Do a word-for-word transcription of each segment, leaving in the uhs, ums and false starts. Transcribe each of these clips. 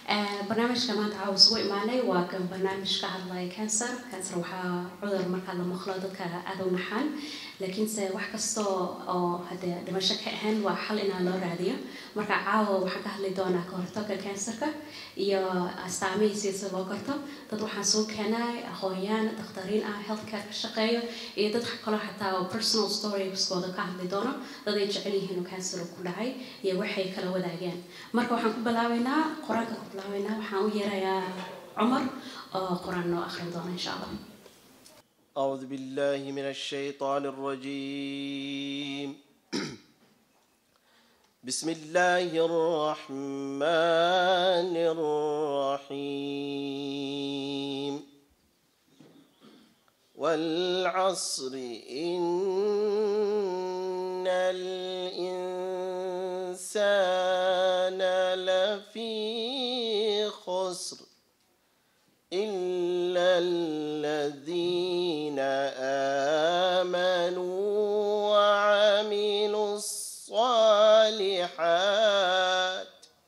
برنامج كمان تعاوز وإيماني وكان برنامج كهذا كانسر كانسر وحا عذر مركز المخلوط كأذو محل لكن سواح كستو أو هذا دمشق هن وحل إنها لور هذه مركز عاو وحكى هاللي دونا كهرتك الكانسر كا يا استعمي سياسة وقرطة تروح نسوق هنا أخويان تختارين آه health care الشقية يتدخل كله حتى personal story بس قاعد كهاللي دونا تضيج عليه إنه كانسر وكل هاي يوحي كلا وداعين مركز وحنكون بلاوينا قرآن بلاوينا وحنو يا عمر قرآن آخر دونا إن شاء الله. أعوذ بالله من الشيطان الرجيم. بسم الله الرحمن الرحيم. والعصر إن الإنسان لفي خسر إلا الذين آمنوا وعملوا الصالحات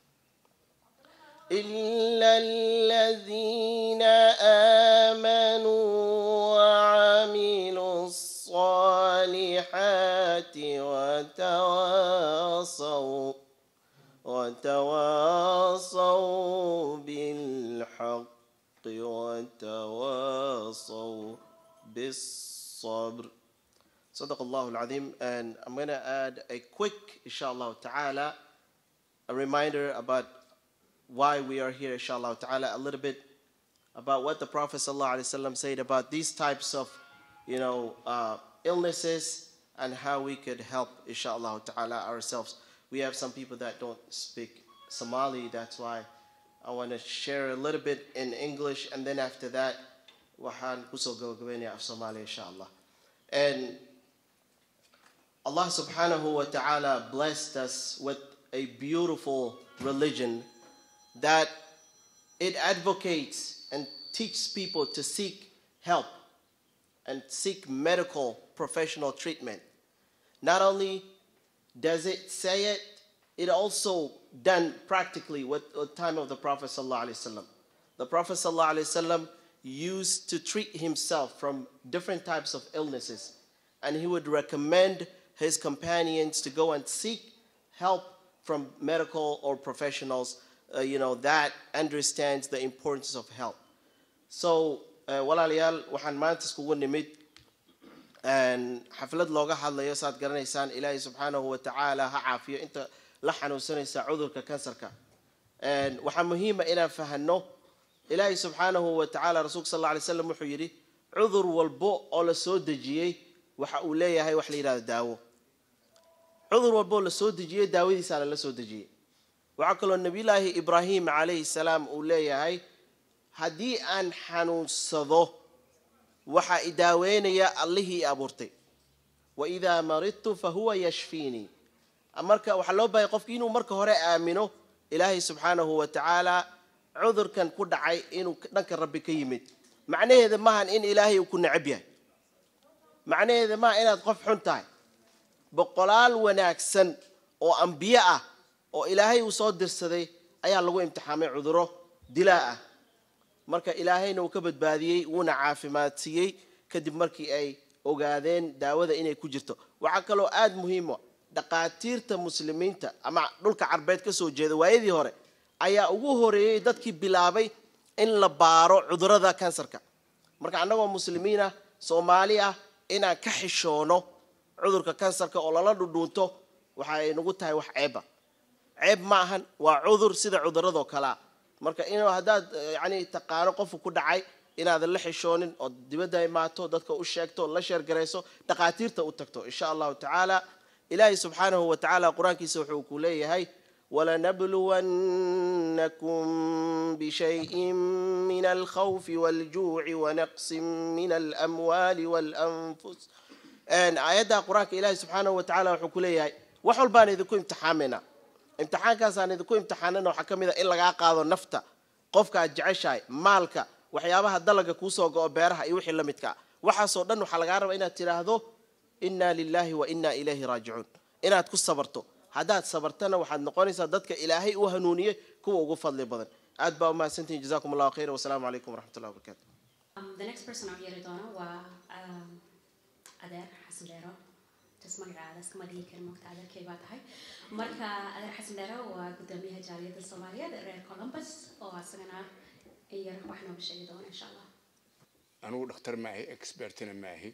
إلا الذين آمنوا وعملوا الصالحات وتواصوا وتواصوا بالحق وتواصوا بالصبر. صدق الله العظيم. And I'm going to add a quick, inshallah ta'ala, a reminder about why we are here, inshallah ta'ala, a little bit about what the Prophet sallallahu alaihi wasallam said about these types of, you know, uh, illnesses and how we could help, inshallah ta'ala, ourselves. We have some people that don't speak Somali, that's why I want to share a little bit in English, and then after that, wahan kusal gawgawenya of Somali, inshallah. And Allah subhanahu wa ta'ala blessed us with a beautiful religion that it advocates and teaches people to seek help and seek medical professional treatment. Not only does it say it, it also done practically with the time of the Prophet sallallahu alaihi wasallam. The Prophet sallallahu alaihi wasallam used to treat himself from different types of illnesses, and he would recommend his companions to go and seek help from medical or professionals, uh, you know, that understands the importance of health. So, walaalyaal waxaan maanta iskugu nimid and xaflad looga hadlayo saad garanaysaan Ilaahay subhanahu wa ta'ala ha caafiyo inta la xanuunsanaysa cudurka kansarka. And waxaa muhiim ah inaan fahanno Ilaahay subhanahu wa ta'ala rasuulka sallallahu alayhi wasallam wuxuu yiri cudur walbo oo la soo dejiyay waxa uu leeyahay wax la yiraahdo daawo. cudur walbo la soo dejiyay daawadiisa la soo dejiyay. waxa kale oo nabiyilaahi Ibrahim alayhi salaam uu leeyahay haddii aan xanuunsado waxa i daaweynaya Allihii abuurtay. wa idha maridtu fa huwa yashfini. marka waxa loo baahay qofkii inuu marka hore aamino Ilaahay subhanahu wa ta'ala cudurkan ku dhacay inuu dhanka Rabbi ka yimid. macnaheedu maahan in Ilaahay uu ku nacab yahay. macnaheedu ma inaad qof xun tahay. boqolaal wanaagsan oo anbiya ah oo Ilaahay uu soo dirsaday ayaa lagu imtixaamay cuduro dilaa ah. marka Ilaahayna uu ka badbaadiyay uuna caafimaad siiyay kadib markii ay ogaadeen daawada inay ku jirto. waxa kale oo aad muhiim ah dhaqaatiirta muslimiinta ama dhulka carbeed ka soo jeeda waayadii hore ayaa ugu horeeyay dadkii bilaabay in la baaro cudurrada kansarka. marka annagoo muslimiina Soomaali ah inaan ka xishoono cudurka kansarka oo lala dhudhuunto waxa ay nagu tahay wax ceeb ah. ceeb ma ahan waa cudur sida cudurrada kala. marka inuu hadaad yani taqaano qof ku dhacay inaad la xishoonin oo dibadda imaato dadka u sheegto la sheer gareyso dhaqaatiirta u tagto insha Allah ta'ala. Ilaahay subhanahu wa ta'ala quraankiisa wuxuu ku leeyahay wala nabluwannakum bi shay'in min al-khawfi wal-ju'i wa naqsin min al-amwali wal-anfus. and ayada quraanka Ilaahay subhanahu wa ta'ala wuxuu ku leeyahay wax walbaan idinku imtixaamina. imtixaankaas aan idinku imtixaanana waxa kamid ah in laga qaado nafta qofka aad jeceshahay maalka waxyaabaha dalaga ku soo go'o beeraha iyo wixii la midka waxa soo dhan waxa laga rabaa inaad tiraahdo inna lillahi wa inna ilayhi raaji'un. inaad ku sabarto haddaad sabartana waxaad noqonaysaa dadka Ilaahay u hanuuniye kuwa ugu fadli badan. aad baa u mahadsantihiin jazakum allahu khayr wasalaamu calaykum waraxmatullahi wabarakaatu. Um, the next person aan yeeri doono waa um, adeer xasan dheero jas magacaada iskama dhihi karin waqti adeerkay baa tahay marka adeer xasan dheero waa gudoomiyaha jaaliyadda soomaaliyeed reer Columbus oo asagana yar wax nooga sheegi doona insha allah. anugu dhakhtar maahi expertina maahi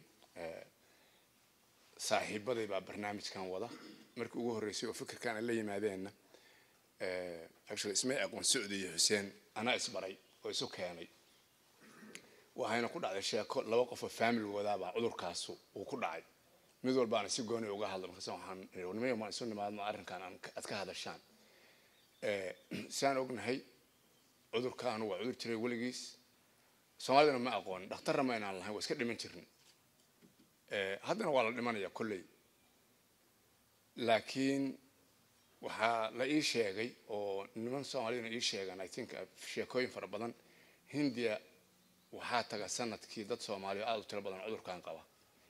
saaxiibaday baa barnaamijkan wada markii ugu horeysay oo fikirkan la yimaadeenna actually ismay aqoon Saudi iyo Hussein ana isbaray oo isu keenay waxayna ku dhacday sheeko laba qof oo family wadaaba cudurkaas uu ku dhacay mid walba aan si gooni uga hadlo markaas waxaan nimayo ma isu nimaadno arrinkan aan ka hadashaan ee saan ognahay cudurkan waa cudur jiray waligiis Soomaalida ma aqoon dhakhtarna ma inaan lahayn waa iska dhiman jirnay ee haddana waa la dhimanaya kulley laakiin waxa la ii sheegay oo niman Soomaaliyeed ii sheegan I think sheekooyin fara badan Hindiya waxaa taga sanadkii dad Soomaaliyeed aad u tiro badan cudurkan qaba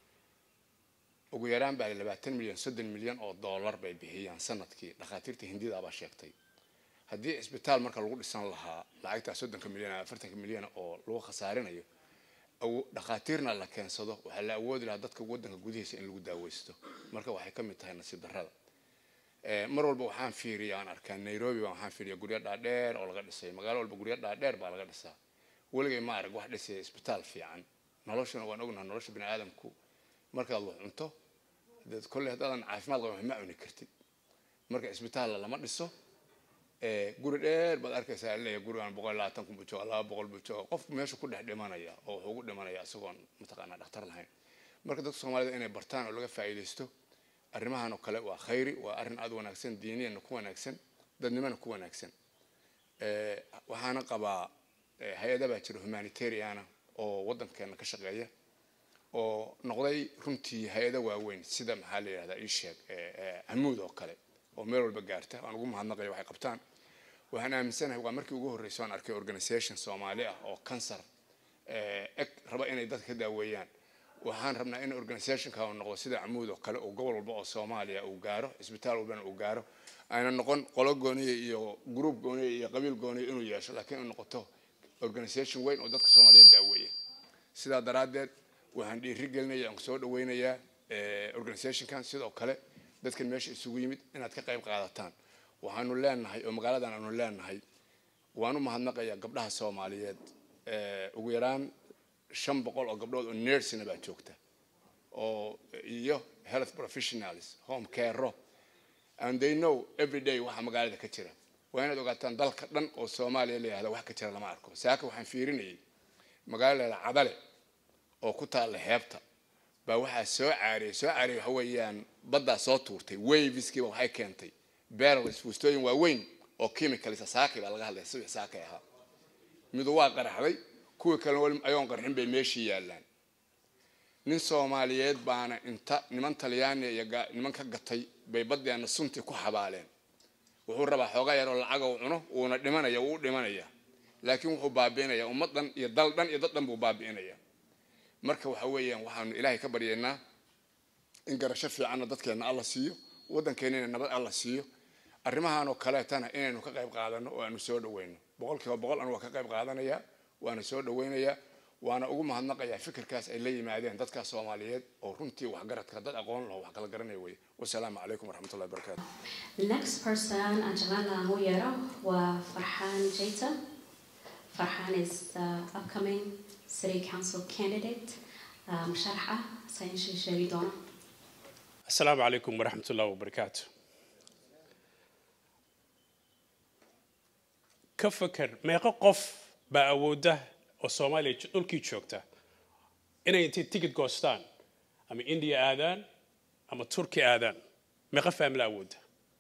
ugu yaraan baa labaatan milyan soddon milyan oo dollar bay bixiyaan sanadkii dhakhaatiirta Hindida baa sheegtay haddii isbitaal marka lagu dhisan lahaa lacagta soddon milyan afartan milyan oo lagu khasaarinayo oo dhakhaatiirna la keensado waxa la awoodi lahaa dadka wadanka gudihiisa in lagu daaweysto marka waxay ka mid tahay nasiib darrada ee mar walba waxaan fiiriyaa aan arkaa Nairobi waxaan fiiriyaa guryo dhaadheer oo laga dhisay magaalo walba guryo dhaadheer baa laga dhisaa waligay ma arag wax dhisay isbitaal fiican noloshana waan ognahay nolosha bini aadamku marka la cunto dad kulli haddaan caafimaad qabo ma cuni kartid marka isbitaal lama dhiso ee guri dheer baad arkaysaa leeyahay gurigan boqol iyo labaatan kun bujo laba boqol bujo qof meesha ku dhex dhimanaya oo wuxuu ugu dhimanaya isagoon mataqaana dhakhtar lahayn marka dadka Soomaalida inay bartaan oo laga faa'iideysto arrimahan oo kale waa khayri waa arrin aad wanaagsan diiniyan ku wanaagsan dadnimana ku wanaagsan ee waxaana qabaa hay'adaha baa jira humanitarian oo wadankeena ka shaqeeya oo noqday runtii hay'ado waaweyn sida maxaa la yiraahdaa ii sheeg ee amuud oo kale oo meel walba gaarta aan ugu mahadnaqayo waxay qabtaan waxaan aaminsanahay waa markii ugu horeysay aan arkay organization Soomaali ah oo cancer ee raba inay dadka ka daaweeyaan waxaan rabnaa in organization-ka uu noqdo sida amuud oo kale oo gobol walba oo Soomaaliya uu gaaro isbitaal walba uu gaaro ayna noqon qolo gooniye iyo group gooniye iyo qabiil gooniye inuu yeesho laakiin uu noqoto organization weyn oo dadka Soomaaliyeed daaweeya sida daraadeed waxaan dhiirigelinayaa aan soo dhaweynayaa ee organization-kan sidoo kale dadkan meesha isugu yimid inaad ka qayb qaadataan waxaanu leenahay oo magaaladan aanu leenahay waanu mahadnaqayaa gabdhaha Soomaaliyeed ee ugu yaraan shan boqol oo gabdhood oo nursing baa joogta oo iyo health professionals home care and they know every day waxa magaalada ka jira waa inaad ogaataan dalka dhan oo Soomaaliya leeyahay wax ka jira lama arko saaka waxaan fiirinayay magaalada Cadale oo ku taal heebta baa waxa soo caariyay soo caariyay waxa weeyaan badda soo tuurtay waveski waxay keentay barrels fustooyin waaweyn oo chemicals saaki baa laga hadlay si saaki ah mid waa qaraxday kuwa kale wali ayoon qarxin bay meeshii yaalaan nin Soomaaliyeed baana inta niman Talyaani iyo niman ka gatay bay baddeena sunti ku xabaaleen wuxuu rabaa xogaa yar oo lacag uu cuno uuna dhimanaya uu dhimanaya laakiin wuxuu baabiinaya ummadan iyo dal dhan iyo dad dhan buu baabiinaya marka waxa weeyaan waxaanu Ilaahay ka baryeynaa in garasho fiican dadkeena Allah siiyo wadankeena nabad Allah siiyo arrimahan oo kale tana inaynu ka qayb qaadano oo aanu soo dhaweyno boqolkiiba boqol aan waa ka qayb qaadanaya waana soo dhaweynayaa waana ugu mahadnaqayaa fikirkaas ay la yimaadeen dadka Soomaaliyeed oo runtii wax garadka dad aqoon leh wax kala garanay way wassalaamu calaykum waraxmatullaahi wabarakaatuh. The next person aan jeclaan lahaa yeero waa Farxaan Jayta. Farxaan is the upcoming city council candidate musharaxa saynshay sheegi doona. Assalaamu calaykum waraxmatullaahi wabarakaatuh. ka fakar meeqa qof baa awooda oo Soomaaliya dhulkii joogta inay intii ticket goostaan ama India aadaan ama Turkey aadaan meeqa family awooda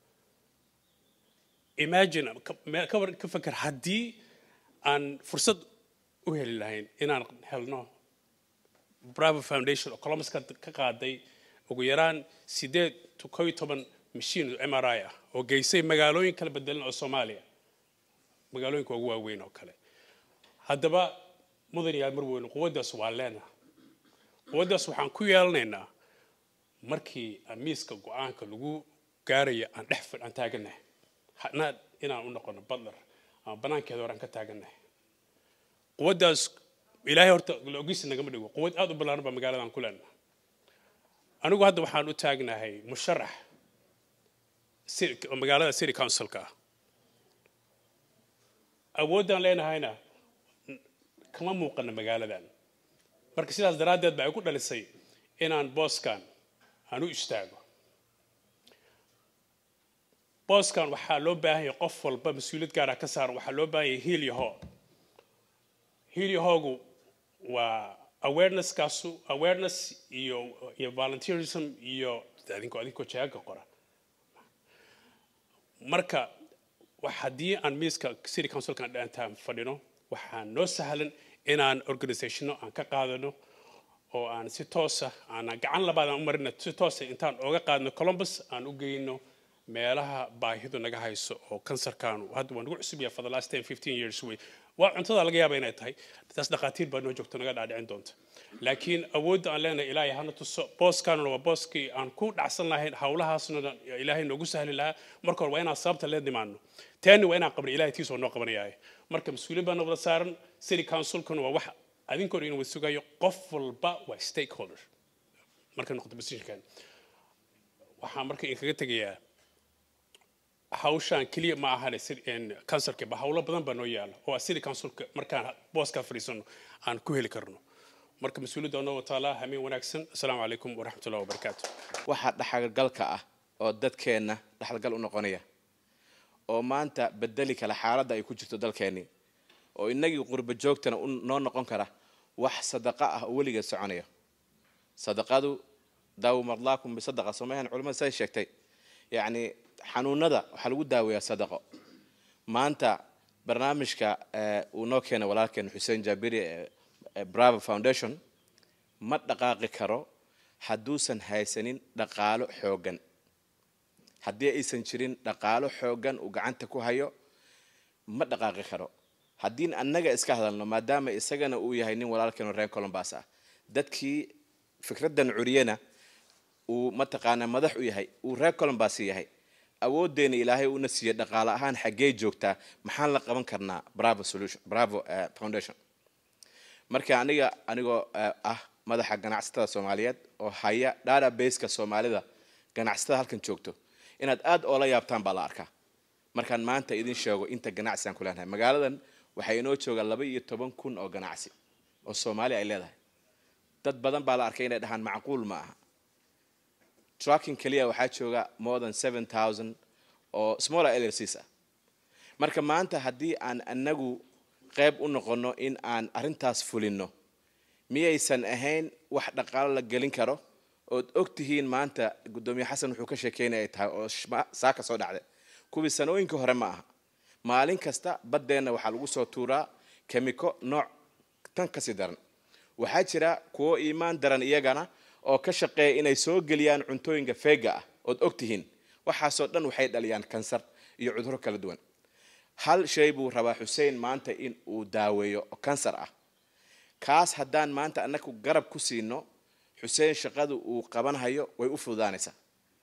imagine ka fakar haddii aan fursad u heli lahayn inaan helno Bravo Foundation oo Columbus ka qaaday ugu yaraan sideed to kow iyo toban machine M R I ah oo geysay magaalooyin kala bedelan oo Soomaaliya magaalooyinka ugu waaweyn oo kale haddaba mudaniyaal mar weyn quwadaas waa leena quwadaas waxaan ku yeelanaynaa markii amiiska go'aanka lagu gaarayo aan dhex fadhan taaganahay hadna inaan u noqono badlar banaankeeda horaan ka taagannahay quwaddaas ilaahay horta loogiisa nagama dhigo quwad aad u ballaaran baa magaaladan ku leenahay anigu hadda waxaan u taagnahay musharax magaalada city councilka awoodaan leenahayna kama muuqana magaaladan marka sidaas daraaddeed baa ay ku dhalisay inaan booskan aan u istaago booskan waxaa loo baahan yahay qof walba mas-uuliyad gaar ah ka saaran waxaa loo baahan yahay heel iyo hoo heel iyo hoogu waa awareness kaasu awareness iyo iyo volunteerism iyo adinkoo adinkoo jaaga qora marka wax haddii aan miiska city councilkan dhaantaan fadhino waxaa noo sahlan inaan organizationno aan ka qaadano oo aan si toosa aan gacan labaad aan u marina si toosa intaan ooga qaadno Columbus aan u geyno meelaha baahidu naga hayso oo kansarkan hadda waan ugu cusub yahay for the last ten fifteen years way waa cuntada laga yaabaa inay tahay taas dhaqaatiir baa noo joogto naga dhaadhicin doonta laakiin awoodda aan leenahay ilaahay hana tuso booskan waa booskii aan ku dhacsan lahayn hawlahaasna ilaahay noogu sahli lahaa marka hore waa inaan sababta leen dhimaano taani waa inaan qabno ilaahay tiisoo noo qabanayahay marka mas-uuliyad baa noo saaran city councilkuna waa wax adinkoo inuu sugayo qof walba waa stakeholder marka noqdo positionkan waxaan marka in kaga tegayaa hawshan kaliya ma ahan in kansarka ba hawlo badan baa noo yaala oo city councilka markaan booska fariisano aan ku heli karno marka mas-uuliyadda noo wataala hameen wanaagsan assalaamu calaykum waraxmatullahi wabarakaatu waxa dhaxalgalka ah oo dadkeena dhaxalgal u noqonaya oo maanta bedeli kala xaaladda ay ku jirto dalkeeni oo inagii qurba joogtana noo noqon kara wax sadaqa ah oo weligeed soconaya sadaqadu daawo marlaakum bisadaqa soomahan culimada say sheegtay yacni xanuunada waxaa lagu daaweeyaa sadaqo maanta barnaamijka uu noo keenay walaalkeen xuseen jaabiri Bravo Foundation ma dhaqaaqi karo hadduusan haysanin dhaqaalo xoogan haddii aysan jirin dhaqaalo xoogan uu gacanta ku hayo ma dhaqaaqi karo haddii annaga iska hadalno maadaama isagana uu yahay nin walaalkeen reer Columbus ah dadkii fikraddan curiyana uu mataqaana madax u yahay uu reer Columbus yahay awoodeena ilaahay uu nasiyo dhaqaale ahaan xagee joogtaa maxaan la qaban karnaa Bravo Solution Bravo Foundation marka aniga anigoo ah madaxa ganacsatada Soomaaliyeed oo haya database-ka Soomaalida ganacsatada halkan joogto inaad aad oo la yaabtaan baa la arkaa markaan maanta idin sheego inta ganacsi aan ku leenahay magaaladan waxay inoo jooga laba iyo toban kun oo ganacsi oo Soomaali ay leedahay dad badan baa la arkay inay dhahaan macquul ma aha trucking kaliya waxaa jooga more than seven thousand oo smaller L L Cs ah marka maanta haddii aan anagu qayb u noqono in aan arintaas fulino miyaysan ahayn wax dhaqaale la gelin karo oo ogtihiin maanta gudoomiye xasan wuxuu ka sheekeynay tahay oo saaka soo dhacday kuwi sanooyinka hore ma aha maalin kasta badeena waxa lagu soo tuuraa chemical nooc tan ka sii daran waxaa jira kuwo iimaan daran iyagana oo ka shaqeeya inay soo geliyaan cuntooyinka feega ah oo ogtihiin waxaasoo dhan waxay dhaliyaan kansar iyo cudurro kala duwan hal shay buu rabaa Xuseen maanta in uu daaweeyo kansar ah kaas haddaan maanta annagu garab ku siino Xuseen shaqadu uu qabanhayo way u fududaanaysaa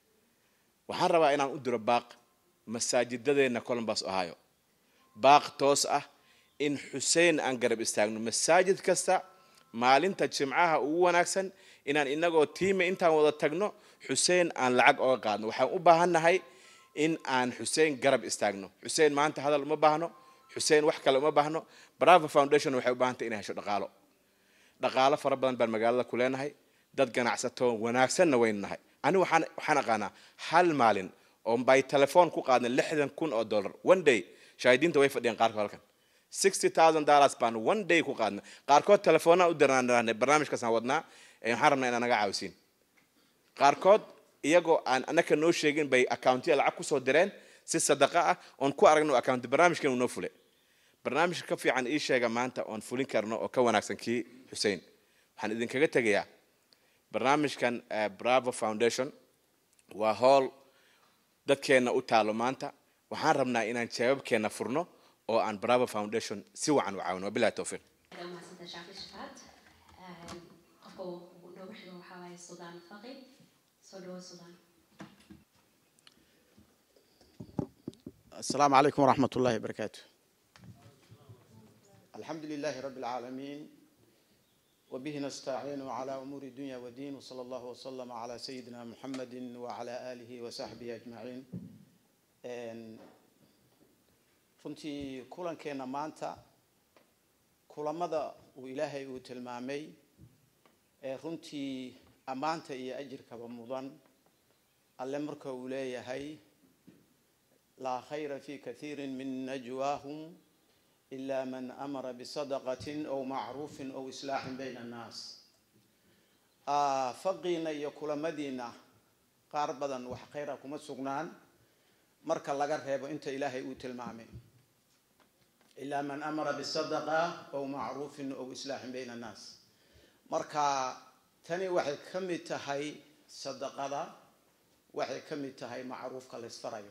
waxaan rabaa inaan u diro baaq masaajidadeena Columbus Ohio baaq toos ah in Xuseen aan garab istaagno masaajid kasta maalinta jimcaha ugu wanaagsan inaan inagoo tiime intaan wada tagno Xuseen aan lacag oo qaadno waxaan u baahannahay in aan Xuseen garab istaagno Xuseen maanta hadal uma baahno Xuseen wax kale uma baahno Bravo Foundation waxay u baahantay inay hesho dhaqaalo dhaqaalo fara badan baan magaalada ku leenahay dad ganacsato wanaagsanna waynahay ani waxaan waxaan aqaanaa hal maalin oo by telephone ku qaadna lixdan kun oo dollar one day shaahidiinta way fadhiyaan qaarkood halkan sixty thousand dollars baan one day ku qaadna qaarkood telefoona u dirnaan barnaamijkaas aan wadnaa ee waxaan rabnaa inaan naga caawisiin qaarkood iyagoo aan anaka noo sheegin bay accountiga lacag ku soo direen si sadaqa ah oon ku aragno account barnaamijkan uu noo fulay barnaamij ka fiican ii sheega maanta oon fulin karno oo ka wanaagsan kii Xuseen waxaan idin kaga tagayaa barnaamijkan Bravo Foundation waa hool dadkeena u taalo maanta waxaan rabnaa inaan jawaabkeena furno oo aan Bravo Foundation si wacan u caawino billahi tawfiiq السلام عليكم ورحمة الله وبركاته الحمد لله رب العالمين وبه نستعين على أمور الدنيا والدين وصلى الله وسلم على سيدنا محمد وعلى آله وصحبه أجمعين. runtii kulankeena maanta kulamada uu ilaahay uu tilmaamay ee runtii amaanta iyo ajirkaba mudan alle marka uu leeyahay la khayra fi kathirin min najwaahum illa man amara bisadaqatin aw ma'rufin aw islahin bayna an-nas. ah faqina iyo kulamadiina qaar badan wax khayra kuma sugnaan marka laga reebo inta ilaahay uu tilmaamay إلا من أمر بالصدقة أو معروف أو إصلاح بين الناس. مركا تاني واحد كم تهاي صدقة واحد كم تهاي معروف كالإسفرايو.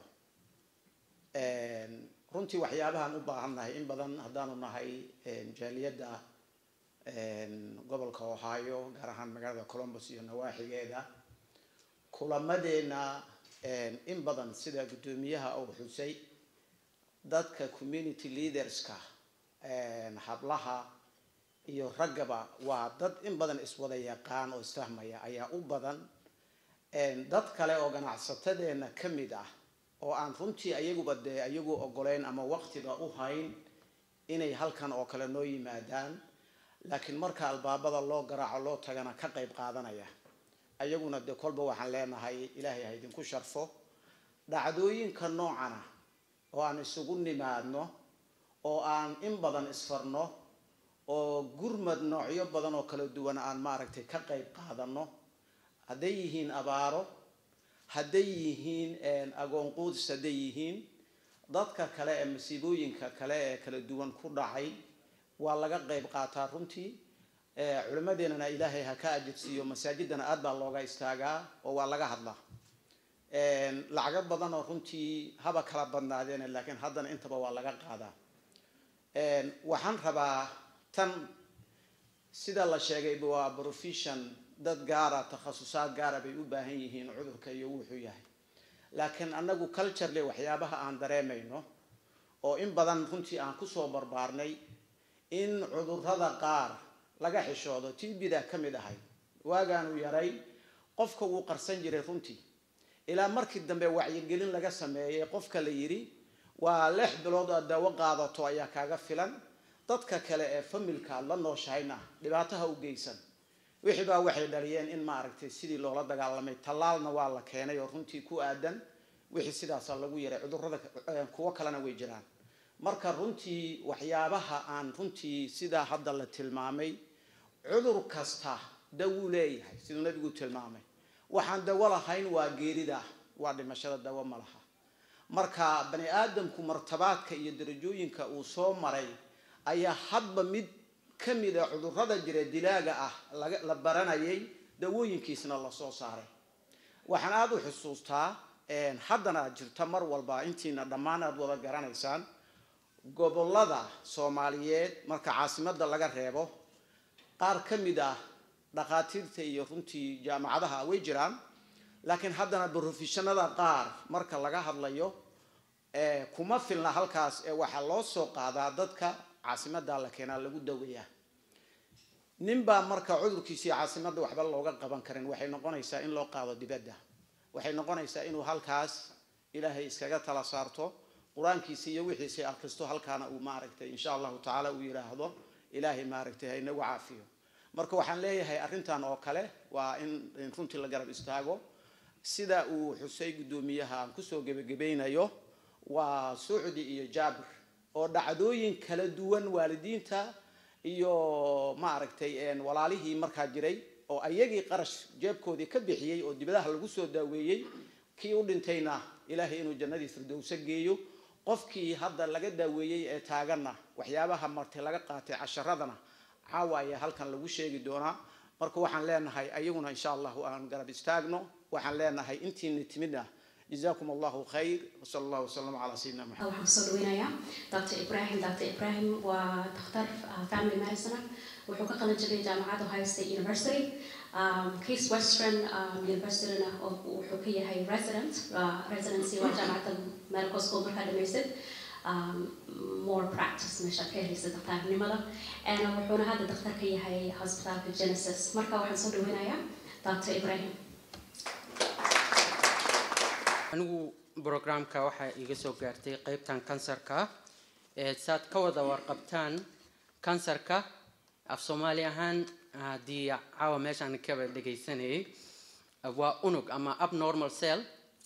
رنتي وحيابها نباهنا إن بدن هدانا هاي جالية قبل كوهايو جرهان مجرد كولومبوس ينواحي جدا. كل مدينة إن بدن سيدا قدوميها أو حسي dadka community leaderska ee hablaha iyo ragaba waa dad in badan iswada yaqaan oo isfahmaya ayaa u badan ee dad kale oo ganacsatadeena kamid ah oo aan runtii ayaguba de ayagu ogoleen ama waqtiga u hayn inay halkan oo kale noo yimaadaan laakiin marka albaabada loo garaaco loo tagana ka qayb qaadanaya ayaguna de kolba waxaan leenahay ilaahay ha idin ku sharfo dhacdooyinka noocana oo aan isugu nimaadno oo aan in badan isfarno oo gurmad noocyo badan oo kala duwan aan maaragtay ka qayb qaadano haday yihiin abaaro haday yihiin een agoon quudis haday yihiin dadka kale ee masiibooyinka kale ee kala duwan ku dhacay waa laga qayb qaataa runtii ee culimadeena ilaahay ha ka ajirsiyo masaajidana aad baa looga istaagaa oo waa laga hadlaa een lacag badan oo runtii haba kala badnaadeen laakiin haddana intaba waa laga qaadaa een waxaan rabaa tan sida la sheegay waa profession dad gaara takhasusaad gaara bay u baahan yihiin cudurka iyo wuxuu yahay laakiin anagu culturally waxyaabaha aan dareemayno oo in badan runtii aan ku soo barbaarnay in cudurrada qaar laga xishoodo tibida kamid ahay waagaan u yaray qofka uu qarsan jiray runtii ilaa markii dambe wacyigelin laga sameeyay qofka la yiri waa lix bilood oo dawo qaadato ayaa kaaga filan dadka kale ee familka la nooshayna dhibaataha u geysan wixii baa waxay dhaliyeen in ma aragtay sidii loola dagaalamay talaalna waa la keenay oo runtii ku aadan wixii sidaas lagu yaray cudurrada kuwa kalena way jiraan marka runtii waxyaabaha aan runtii sida hadda la tilmaamay cudur kasta dawo leeyahay sidoo nabigu tilmaamay waxaan dawo lahayn waa geerida waa dhimashada dawo ma laha marka bani aadamku martabaadka iyo darajooyinka uu soo maray ayaa hadba mid kamid ah cudurrada jira dilaaga ah la baranayay dawooyinkiisna la soo saaray waxaan aad u xusuustaa een haddana jirta mar walba intiina dhammaan aad wada garanaysaan gobolada Soomaaliyeed marka caasimadda laga reebo qaar kamid ah dhaqaatiirta iyo runtii jaamacadaha way jiraan laakiin haddana professionada qaar marka laga hadlayo ee kuma filna halkaas ee waxa loo soo qaadaa dadka caasimadda la keenaa lagu daweeyaa ninba marka cudurkiisa caasimadda waxba looga qaban karin waxay noqonaysaa in loo qaado dibadda waxay noqonaysaa inuu halkaas ilaahay iskaga tala saarto quraankiisa iyo wixiisa akhristo halkaana uu maaragtay insha Allah ta'ala uu yiraahdo ilaahay maaragtay hayna u caafiyo marka waxaan leeyahay arintan oo kale waa in runtii la garab istaago sida uu xusay gudoomiyaha aan ku soo gabagabeynayo waa Saudi iyo Jabir oo dhacdooyin kala duwan waalidiinta iyo ma aragtay een walaalihii markaa jiray oo ayagii qarash jeebkoodii ka bixiyay oo dibadaha lagu soo daaweeyay kii u dhintayna ilaahay inuu jannadii firdawsa geeyo qofkii hadda laga daaweeyay ee taagana waxyaabaha martay laga qaatay casharadana caawaya halkan lagu sheegi doona marka waxaan leenahay ayaguna insha Allah aan garab istaagno waxaan leenahay intii nitimida جزاكم الله خير وصلى الله وسلم على سيدنا محمد. waxaan soo dhaweynayaa Doctor Ibrahim Doctor Ibrahim waa dhakhtar family medicine wuxuu ka qalin jabiyay jaamacadda Ohio State University um Case Western um, University wuxuu ka yahay resident uh, residency waa jaamacadda medical school markaa dhameysay um, more practice meesha ka helaysa daktarnimada ana wuxuuna hadda daktar ka yahay hospitalka Genesis marka waxaan soo dhaweynayaa Doctor Ibrahim anigu programka waxa iga soo gaartay qaybtan kansarka ee saad ka wada warqabtaan kansarka af Soomaali ahaan hadii caawa meeshan ka dhageysanay waa unug ama abnormal cell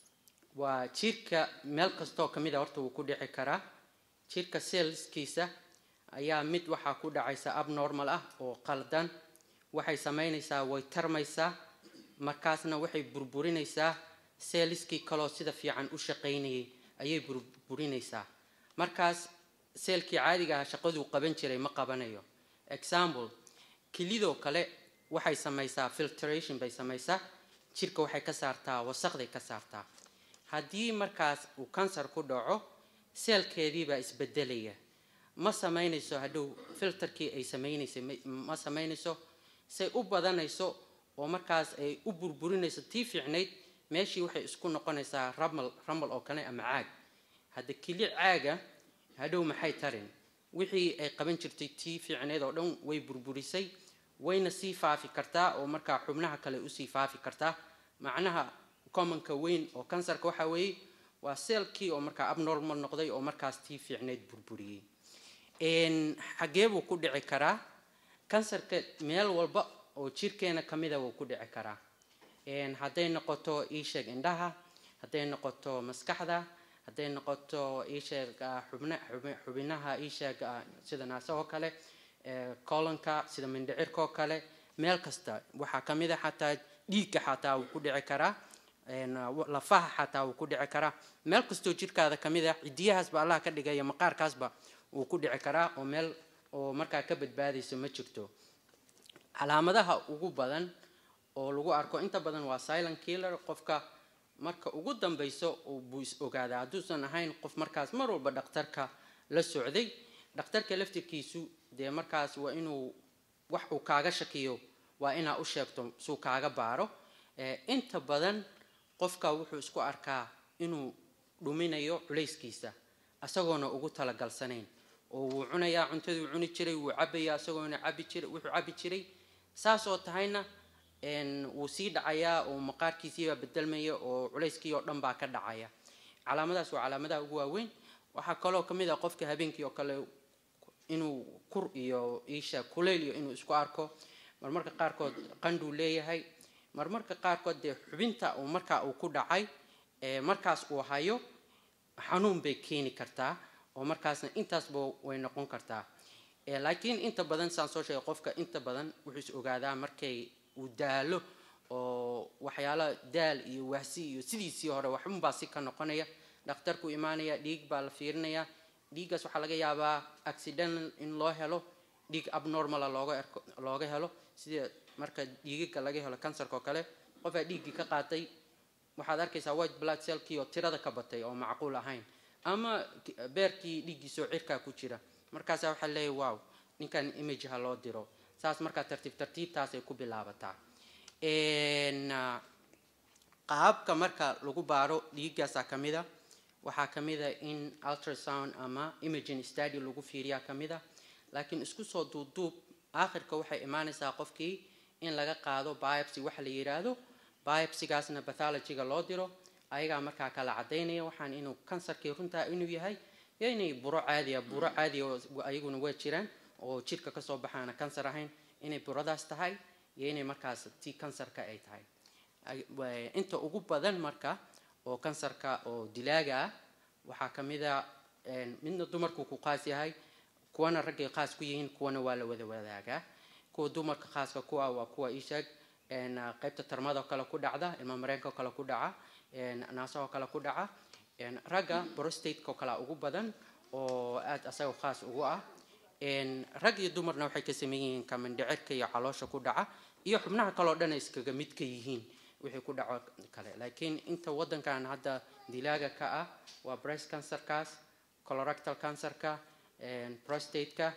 waa jirka meel kasto kamid ah horta uu ku dhici karaa jirka cellskiisa ayaa mid waxa ku dhacaysa abnormal ah oo qaldan waxay sameynaysaa way tarmaysaa markaasna waxay burburinaysaa cellski kale sida fiican u shaqeynayay ayay burburinaysaa markaas cellki caadiga ah shaqadu qaban jiray ma qabanayo example kilido kale waxay samaysaa filtration bay samaysaa jirka waxay ka saartaa wasaqday ka saartaa hadii markaas uu kansar ku dhaco cellkeedii baa isbedelaya ma sameynayso hadhow filterkii ay sameynaysay ma sameynayso say u badanayso oo markaas ay u burburinayso tii fiicneyd meeshii waxay isku noqonaysaa ramal ramal oo kale ama caag hada kili caaga hadhow maxay tarin wixii ay qaban jirtay tii fiicneed oo dhan way burburisay wayna sii faafi kartaa oo markaa xubnaha kale u sii faafi kartaa macnaha commonka weyn oo kansarka waxa weey waa cellkii oo markaa abnormal noqday oo markaas tii fiicneed burburiyay een xageebu ku dhici karaa kansarka meel walba oo jirkeena kamid ah uu ku dhici karaa een haday noqoto iisheeg indhaha haday noqoto maskaxda haday noqoto iisheeg xubnaha xubinaha iisheeg sida naasaha kale ee colonka sida mindhicirka kale meel kasta waxa kamid ah xataa dhiigga xataa uu ku dhici karaa een lafaha xataa uu ku dhici karaa meel kasto jirkaada kamid ah cidiyahaas ba Allah ka dhigay maqaarkaas ba uu ku dhici karaa oo meel oo markaa ka badbaadayso ma jirto calaamadaha ugu badan oo lagu arko inta badan waa silent killer qofka marka ugu dambayso uu buus ogaada haduusan ahayn qof markaas mar walba dhakhtarka la socday dhakhtarka laftirkiisu de markaas waa inuu wax uu kaaga shakiyo waa inaa u sheegto soo kaaga baaro ee inta badan qofka wuxuu isku arkaa inuu dhuminayo culeyskiisa asagoona ugu tala galsaneen oo uu cunaya cuntadii cuni jiray uu cabaya asagoona cabi jiray wuxuu cabi jiray saas oo tahayna een uu sii dhacaya oo maqaarkiisa bedelmaya oo culeyskii oo dhan baa ka dhacaya calaamadaas waa calaamadaha ugu waaweyn waxa kale oo kamid ah qofka habeenkii oo kale inuu kur iyo isha kuleel iyo inuu isku arko marmarka qaar kood qanduu leeyahay marmarka qaar kood de xubinta oo marka uu ku dhacay ee markaas uu hayo xanuun bay keeni kartaa oo markaasna intaasba way noqon kartaa ee laakiin inta badan saan soo sheegay qofka inta badan wuxuu is ogaadaa markay uu daalo oo waxyaalo daal iyo wahsi iyo sidiisii hore waxun baa si ka noqonaya dhakhtarku imaanaya dhiig baa la fiirinaya dhiigaas waxa laga yaabaa accident in loo helo dhiig abnormal looga looga helo sida marka dhiigga laga helo kansarka oo kale qofka dhiigga ka qaatay waxaad arkaysaa white blood cell kii oo tirada ka batay oo macquul ahayn ama beerkii dhiiggiisa cirka ku jira markaas waxa leeyahay wow ninkan image ha loo diro saas marka tartiib tartiib taas ay ku bilaabataa een qaabka marka lagu baaro dhiiggaas kamida waxa kamida in ultrasound ama imaging study lagu fiiriya kamida laakiin isku soo duuduub aakhirka waxay imaanaysaa qofkii in laga qaado biopsy waxa la yiraahdo biopsy-gaasna pathology-ga loo diro ayaga marka kala cadeynaya waxaan inuu kansarkii runta inuu yahay inay buro caadi ah buro caadi oo ayaguna way jiraan oo jirka ka soo baxaana kansar ahayn inay buradaas tahay iyo inay markaas tii kansarka ay tahay inta ugu badan marka oo kansarka oo dilaaga ah waxa kamida midna dumarku ku qaas yahay kuwana rag ay qaas ku yihiin kuwana waa la wada wadaagaa kuwa dumarka khaaska kuwa waa kuwa ishaag een qaybta tarmada kale ku dhacda ilma mareenka kale ku dhaca een naasaha kale ku dhaca een ragga prostate ka kale ugu badan oo aad asaga khaas ugu ah een rag iyo dumarna waxay ka sameeyeen kamandhicirka iyo caloosha ku dhaca iyo xubnaha kale oo dhan iskaga mid ka yihiin wixii ku dhaco kale laakiin inta wadankan hadda dilaaga ka ah waa breast cancer kaas colorectal cancer ka and prostate ka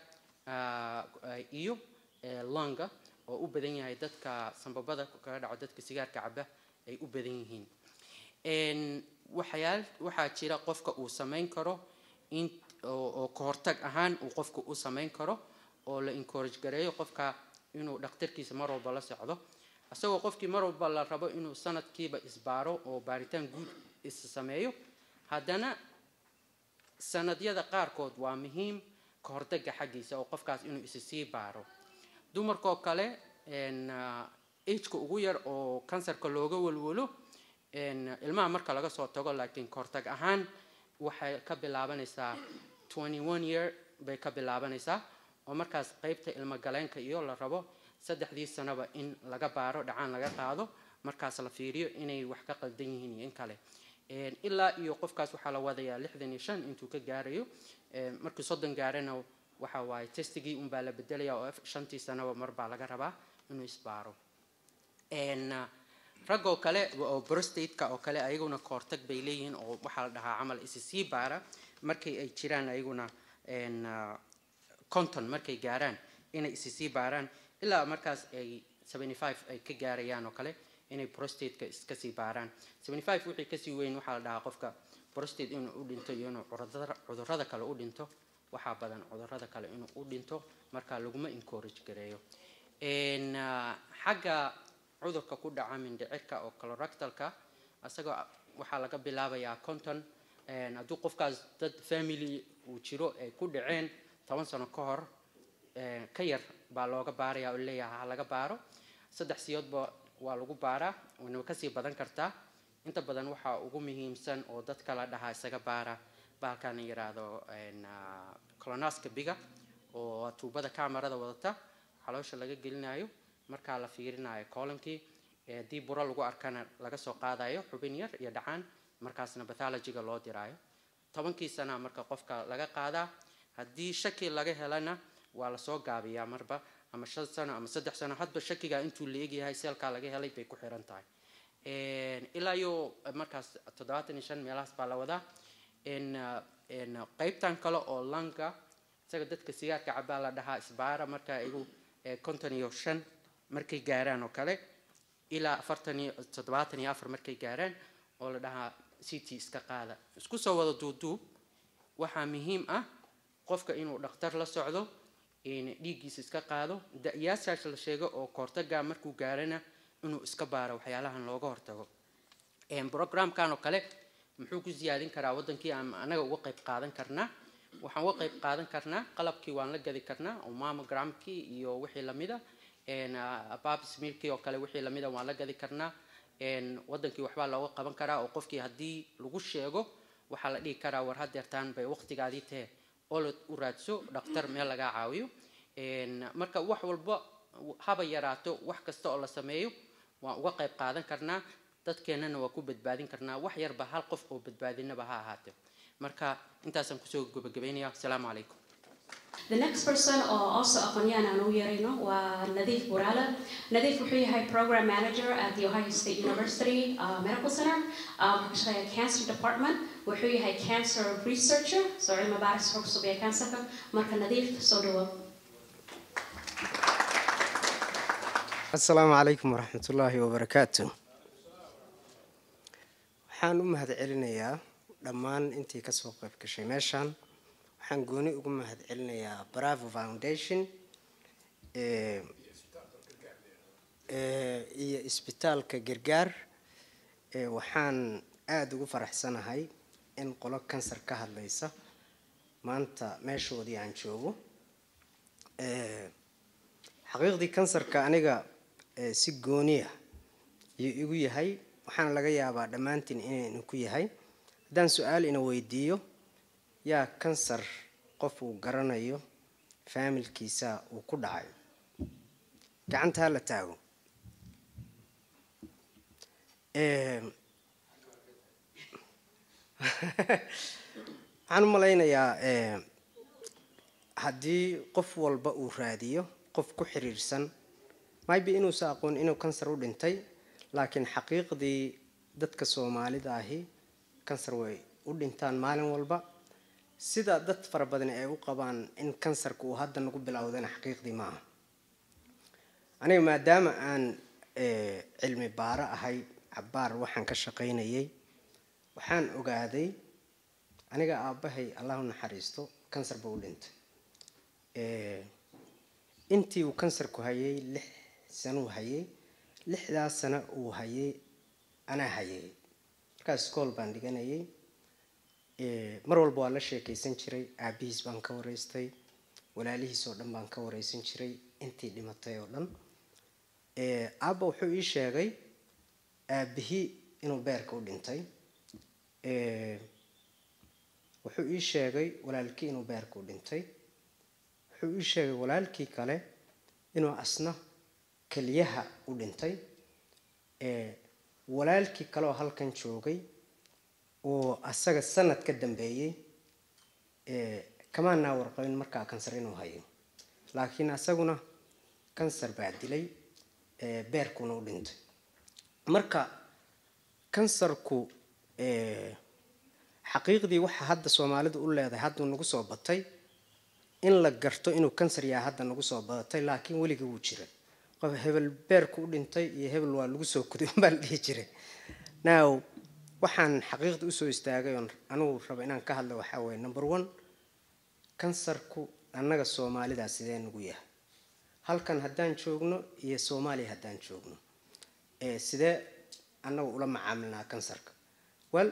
iyo lunga oo u badan yahay dadka sanbabada ka dhaco dadka sigaarka caba ay u badan yihiin een waxyaal waxa jira qofka uu sameyn karo in oo ka hortag ahaan uu qofku u sameyn karo oo la encourage gareeyo qofka inuu dhakhtarkiisa mar walba la socdo asagoo qofkii mar walba la rabo inuu sanadkiiba isbaaro oo baaritaan guud is sameeyo haddana sanadyada qaarkood waa muhiim ka hortagga xaggiisa oo qofkaas inuu is sii baaro dumarkoo kale een age-ka ugu yar oo kansarka looga walwalo een ilmaha marka laga soo tago laakiin ka hortag ahaan waxay ka bilaabanaysaa twenty-one year bay ka bilaabanaysaa oo markaas qaybta ilmo galeenka iyo la rabo saddexdii sanaba in laga baaro dhacaan laga qaado markaas la fiiriyo inay wax ka qaldan yihiin in kale een ilaa iyo qofkaas waxa la wadayaa lixdan iyo shan intuu ka gaarayo een markii soddon gaarana waxa waaye testigii un baa la bedelayaa oo shantii sanaba mar baa laga rabaa inuu isbaaro een ragoo kale oo prostate-ka oo kale ayaguna ka hortag bay leeyihiin oo waxa la dhahaa camal is sii baara markay ay jiraan ayaguna een conton markay gaaraan inay is sii baaraan ilaa markaas ay seventy-five ay ka gaarayaan oo kale inay prostate-ka iska sii baaraan seventy-five wixii ka sii weyn waxa la dhahaa qofka prostate inuu u dhinto iyo inuu cudurrada kale u dhinto waxa badan cudurrada kale inuu u dhinto marka laguma encourage gareeyo een xagga cudurka ku dhaca mindhicirka oo colorectalka asagoo waxa laga bilaabayaa conton een hadduu qofkaas dad family uu jiro ay ku dhaceen toban sano ka hor een ka yar baa looga baarayaa oo leeyahay laga baaro saddex siyoodba waa lagu baaraa wana ka sii badan kartaa inta badan waxa ugu muhiimsan oo dadka la dhahaa isaga baara baalkan yiraahdo een colonoscopy-ga oo tuubada kamarada wadata xaloosha laga gelinayo marka la fiirinayo colon-kii ee dib buro lagu arkana laga soo qaadayo xubin yar iyo dhacaan markaasna pathology-ga loo diraayo tobankii sana marka qofka laga qaadaa haddii shaki laga helana waa la soo gaabiyaa marba ama shan sano ama saddex sano hadba shakiga intuu la eegyahay seelka laga helay bay ku xiran tahay een ilaa iyo markaas toddobaatan iyo shan meelahaas baa la wadaa een een qaybtan kale oo langa isaga dadka sigaarka cabaa la dhahaa isbaara marka igu konton iyo shan markay gaaraan oo kale ilaa afartan iyo toddobaatan iyo afar markay gaaraan oo la dhahaa C T iska qaada isku soo wada duuduub waxaa muhiim ah qofka inuu dhakhtar la socdo in dhiiggiisa iska qaado da'yaasaas la sheego oo kortaga markuu gaarana inuu iska baaro waxyaalahan looga hortago een programkan oo kale muxuu ku siyaadin karaa wadankii aan anaga uga qayb qaadan karnaa waxaan uga qayb qaadan karnaa qalabkii waan la gadi karnaa oo mammogramkii iyo wixii lamida een pap smearkii oo kale wixii lamida waan la gadi karnaa een wadankii waxba looga qaban karaa oo qofkii hadii lagu sheego waxa la dhigi karaa war hadeertaan bay waqtigaadii tahay oo la u raadso dhakhtar meel laga caawiyo een marka wax walba haba yaraato wax kasta oo la sameeyo waan uga qayb qaadan karnaa dadkeenana waa ku badbaadin karnaa wax yarba hal qof oo badbaadinaba ha ahaatee marka intaasaan kusoo gabagabaynayaa assalaamu calaykum. The next person uh, also aqoonyahan aan u yeerayno waa Nadif Burala. Nadif wuxuu yahay Program Manager at the Ohio State University uh, Medical Center. Um, wuxuu shaqeeyaa Cancer Department. Wuxuu yahay Cancer Researcher. So cilmi baaris xog cusub ee kansarka. Marka Nadif soo dhawaad. Assalaamu calaykum waraxmatullaahi wabarakaatuh. Waxaan u mahadcelinayaa dhammaan intii ka soo qayb gashay meeshan. waxaan gooni ugu mahadcelinayaa Bravo Foundation ee ee iyo isbitaalka gargaar ee waxaan aad ugu faraxsanahay in qolo kansar ka hadlaysa maanta meeshoodii aan joogo ee xaqiiqdii kansarka aniga si gooni ah igu yahay waxaan laga yaabaa dhammaantiin inuu ku yahay haddaan su'aal ina weydiiyo yaa kansar qof uu garanayo familkiisa uu ku dhacay gacanta la taago ee aan malaynayaa ee haddii qof walba uu raadiyo qof ku xiriirsan maybe inuu saaqoon inuu kansar u dhintay laakiin xaqiiqdii dadka Soomaalida ahi kansar way u dhintaan maalin walba sida dad fara badan ay u qabaan in kansarku uu hadda nagu bilowdana xaqiiqdii maaha aniga maadaama aan ee cilmi baara ahay cabaar waxaan ka shaqaynayay waxaan ogaaday aniga aabahay allah u naxariisto kansar buu u dhintay ee intii uu kansarku hayay lix sano uu hayay lixdaas sano uu hayay ana hayay markaas iskool baan dhiganayay ee mar walba waa la sheekaysan jiray aabihiis baan ka wareystay walaalihiis oo dhan baan ka wareysan jiray intii dhimatay oo dhan ee aabba wuxuu ii sheegay aabihii inuu beerka u dhintay ee wuxuu ii sheegay walaalkii inuu beerka u dhintay wuxuu ii sheegay walaalkii kale inuu asna kaliyaha u dhintay ee walaalkii kale oo halkan joogay oo asaga sanad ka dambeeyay ee kama na warqayn markaa kansar inuu hayo laakiin asaguna kansar baa dilay ee beerkuna u dhintay marka kansarku ee xaqiiqdii waxa hadda Soomaalidu u leedahay hadda nagu soo batay in la garto inuu kansar yahay hadda nagu soo batay laakiin weliga wuu jiray qof hebel beerku u dhintay iyo hebel waa lagu soo kuday bal dhigi jiray now waxaan xaqiiqda u soo istaagay oo anigu rabo inaan ka hadlo waxa weeye number one kansarku annaga Soomaalida sidee nagu yahay halkan haddaan joogno iyo Soomaaliya haddaan joogno ee sidee annagu ula macaamilnaa kansarka well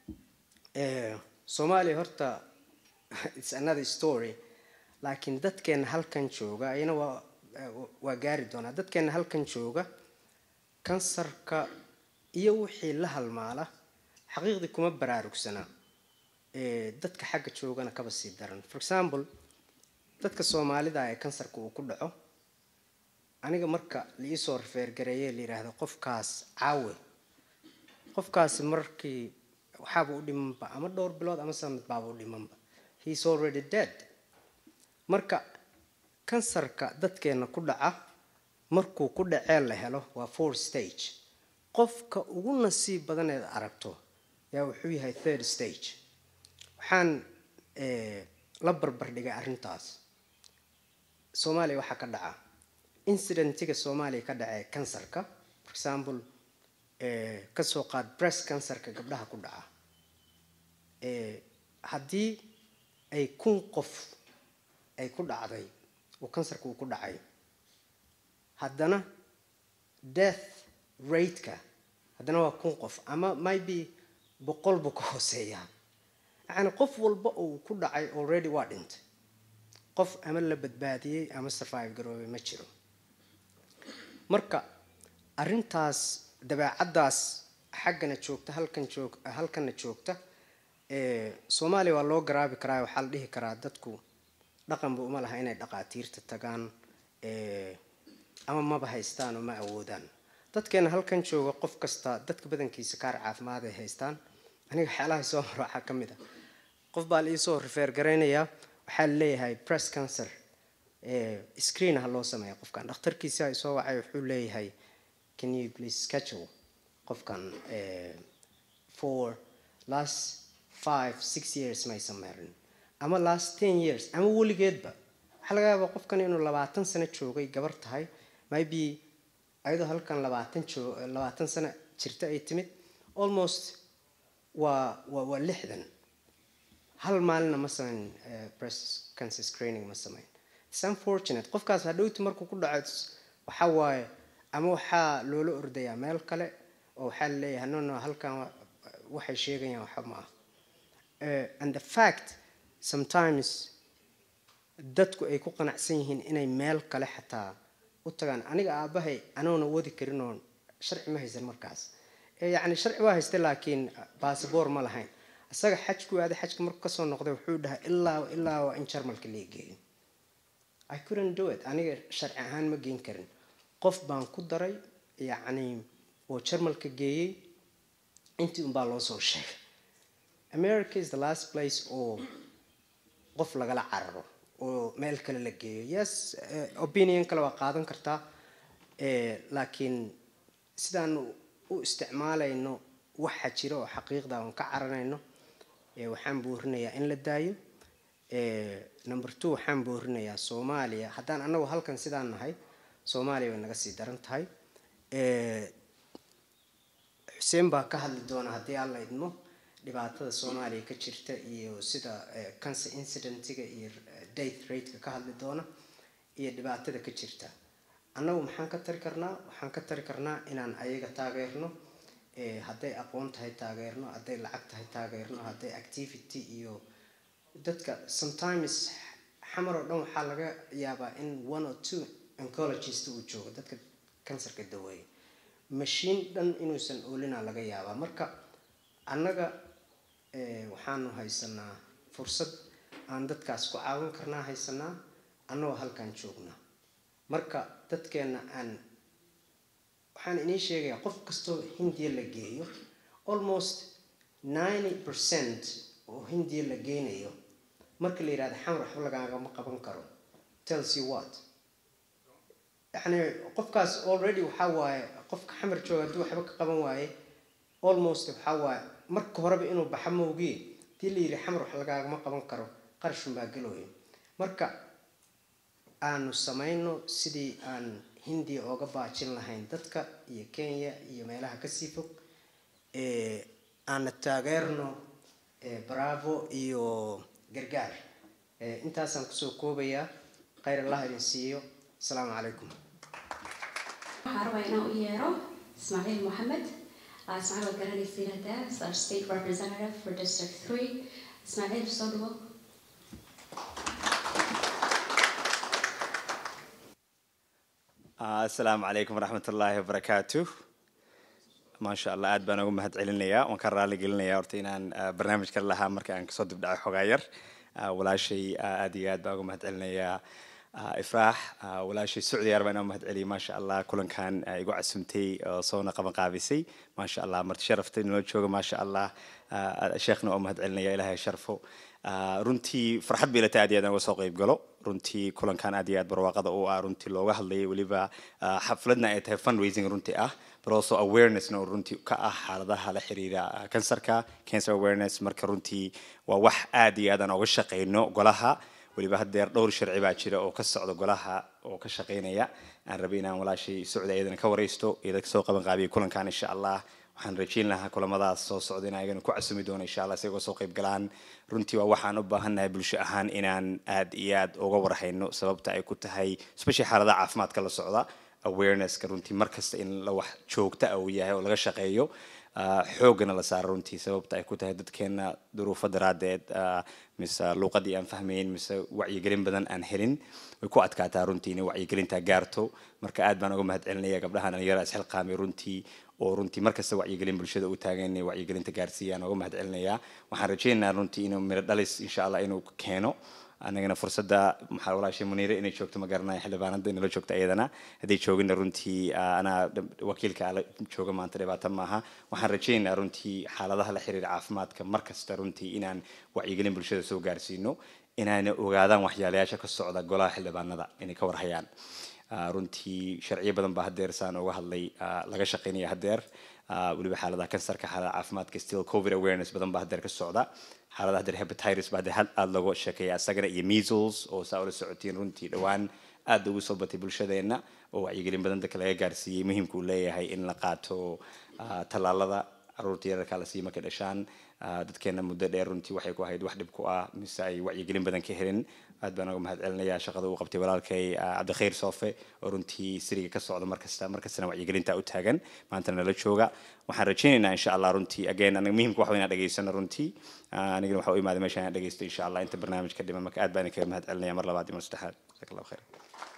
ee Soomaaliya horta it's another story laakiin dadkeena halkan jooga ayna waa waa gaari doona dadkeena halkan jooga kansarka iyo wixii la halmaala xaqiiqdii kuma baraarugsana ee dadka xagga joogana kaba sii daran for example dadka Soomaalida ay kansarku uu ku dhaco aniga marka la ii soo refer gareeyay la yiraahdo qofkaas caawe qofkaas markii waxaaba u dhimanba ama dhowr bilood ama sanad baaba u dhimanba he is already dead marka kansarka dadkeena ku dhaca markuu ku dhacay la helo waa four stage qofka ugu nasiib badan ee aragto yaa wuxuu yahay third stage waxaan ee la barbar dhigay arintaas Soomaaliya waxa ka dhaca incidentiga Soomaaliya ka dhacay kansarka for example ee ka soo qaad breast cancerka gabdhaha ku dhaca ee hadii ay kun qof ay ku dhacday oo kansarku ku dhacay haddana death rate-ka haddana waa kun qof ama maybe boqol buu ka hooseeyaa yani qof walba oo ku dhacay already waa dhintay qof ama la badbaadiyay ama survive garoobay ma jiro marka arintaas dabeecadaas xaggana joogta halkan joog halkan joogta ee Soomaaliya waa loo garaabi karaa waxa la dhihi karaa dadku dhaqan buu uma laha inay dhaqaatiirta tagaan ee ama ma bahaystaan oo ma awoodaan dadkeena halkan jooga qof kasta dadka badankiisa kaar caafimaad ay haystaan aniga xaalaha soo mar waxa kamid ah qof baa la soo refer gareynaya waxa la leeyahay breast cancer ee screen ha loo sameeyo qofkan dhakhtarkiisa ay soo wacay wuxuu leeyahay can you please schedule qofkan ee for last five six years may sameerin ama last ten years ama weligeedba waxa laga yaabaa qofkan inuu labaatan sano joogay gabar tahay maybe ayadoo halkan labaatan joog labaatan sano jirta ay timid almost waa waa lixdan hal maalin ma sameyn breast cancer screening ma sameyn it's unfortunate qofkaas hadhowti markuu ku dhaco waxa waaye ama waxa loola ordayaa meel kale oo waxa la leeyahay no no halkan waxay sheegayaan waxa ma ah and the fact sometimes dadku ay ku qanacsan yihiin inay meel kale xataa u tagaan aniga aabahay anoona wadi karin oo sharci ma haysan markaas ee yaani sharci waa haystay laakiin passport ma lahayn asaga xajku aad xajka markuu ka soo noqday wuxuu dhahay ilaa ilaa waa in Jarmalka la geeyo I couldn't do it aniga sharci ahaan ma geen karin qof baan ku daray yaani oo Jarmalka geeyay intii un baa loo soo sheegay America is the last place oo qof laga la cararo oo meel kale la geeyo yes uh, opinion kale waa qaadan kartaa ee laakiin sidaan u isticmaalayno waxa jira oo xaqiiqda aan ka caranayno ee waxaan boorinayaa in la daayo ee number two waxaan boorinayaa Soomaaliya haddaan anagu halkan sidaan nahay Soomaaliya way naga sii daran tahay ee Xuseen baa ka hadli doona haddii alla idmo dhibaatada Soomaaliya ka jirta iyo sida cancer incidentiga iyo death rate ka hadli doona iyo dhibaatada ka jirta annagu maxaan ka tari karnaa waxaan ka tari karnaa inaan ayaga taageerno ee haday aqoon tahay taageerno haday lacag tahay taageerno haday activity iyo dadka sometimes xamar oo dhan waxa laga yaabaa in one or two oncologists uu joogo dadka kansarka daweeya machine dhan inuusan oolina laga yaabaa marka annaga ee waxaanu haysanaa fursad aan dadkaas ku caawin karnaa haysanaa annagoo halkan joognaa marka dadkeena aan waxaan inii sheegayaa qof kastoo Hindiya la geeyo almost ninety percent oo Hindiya la geenayo marka la yiraahdo xamar waxba lagaaga ma qaban karo tells you what يعني qofkaas already waxa waaye qofka xamar jooga haduu waxba ka qaban waaye almost waxa waaye marka horeba inuu baxo moogi tii la yiri xamar wax lagaaga ma qaban karo qarash baa galooyo marka aanu sameeyno sidii aan Hindiya ooga baajin lahayn dadka iyo Kenya iyo meelaha ka sii fog ee aan taageerno ee Bravo iyo gargaar ee intaasaan ku soo koobaya khayr Allah idin siiyo السلام عليكم. حاربينا ويارو إسماعيل محمد. إسماعيل وقراني سيرته our state representative for District three. إسماعيل صدوق. السلام عليكم ورحمة الله وبركاته. ما شاء الله عاد بنا ومهد علنيا وكرر لي قلنا يا أرتينا برنامج كلها مركان كصد بدأ حجاير ولا شيء عادي عاد بنا ومهد علنيا إفراح ولا شيء سعودي أربعين أمهد علي ما شاء الله كلن كان يقع سمتي صونا قبل قابسي ما شاء الله مرت شرفت إنه تشوق ما شاء الله شيخنا أمهد علينا يا إلهي شرفه رنتي فرحت بلا تعدي أنا وساق يبقلو رنتي كلن كان عاديات برواقة أو رنتي لو وهلي وليبا حفلتنا إتها fund raising رنتي أه but also awareness إنه رنتي كأه هذا على حريرة كانسر كا cancer awareness مركز رنتي ووح عادي أنا وشق إنه قلها وليبا هدير دور شرعي باجرة أو كسر قلها أو كشقينية عن ربينا ولا شيء سعودي إذا كوريستو إذا سوق بنقابي كلن كان إن شاء الله وحنرجين لها كل مضى الصوص سعودينا يجون كوعسمي دون إن شاء الله سيقو سوق يبقلان رنتي ووحنا بهنا بالشأهان إنان آد إياد أو جور حينو سبب تأي كنت هاي سبيشي حالة عفمات كلا السعودة awareness كرنتي مركز إن لو شوك تأويه ولا شقيه حوجنا لصار رنتي سبب تأي كنت هدد كنا ظروف درادات مس لغة دي أنفهمين مس وعي قرين بدن أنهرين ويكو أتكاتا رنتي وعي قرين تجارتو مركز آد بنا قوم هتعلني قبلها أنا يرى أسهل قامي رنتي oo runtii markasta wacyigelin bulshada u taaganay wacyigelinta gaarsiiyaan oo mahad celinaya waxaan rajaynayaa runtii inuu miro dhalis insha Allah inuu keeno anagana fursadda maxaa walaashay Muniire inay joogto ma garanayo xildhibaanada inay la joogto ayadana haday joogina runtii ana wakiilka ala jooga maanta dhibaato maaha waxaan rajaynayaa runtii xaaladaha la xiriira caafimaadka markasta runtii inaan wacyigelin bulshada soo gaarsiino inaan ogaadaan waxyaalayaasha ka socda golaha xildhibaanada inay ka warhayaan runtii sharciyo badan baa hadeer saan uga hadlay laga shaqeynaya hadeer waliba xaaladaha kansarka xaaladaha caafimaadka still covid awareness badan baa hadeer ka socda xaaladaha hadeer hepatitis baa hadeer aad looga sheekeeya asagana iyo measles oo saa ula socotiin runtii dhawaan aad ugu soo batay bulshadeena oo wacyigelin badan dadka laga gaarsiiyey muhiimka uu leeyahay in la qaato tallaalada caruurta yararka la siiyo markay dhashaan dadkeena muddo dheer runtii waxay ku ahayd wax dhib ku ah mise ay wacyigelin badan ka helin aad baan uga mahad celinayaa shaqada uu qabtay walaalkay Cabdikhayr Soofe oo runtii siriga ka socda markasta markastana wacyigelinta u taagan maanta nala jooga waxaan rajaynaynaa insha Allah runtii again anaga muhiimka wax weyn aan dhageysano runtii anigana waxa uu imaaday meesha aan dhageysto insha Allah inta barnaamijka dhiman marka aad baan kaga mahad celinayaa mar labaad iyo mar saddexaad jazakallahu khayr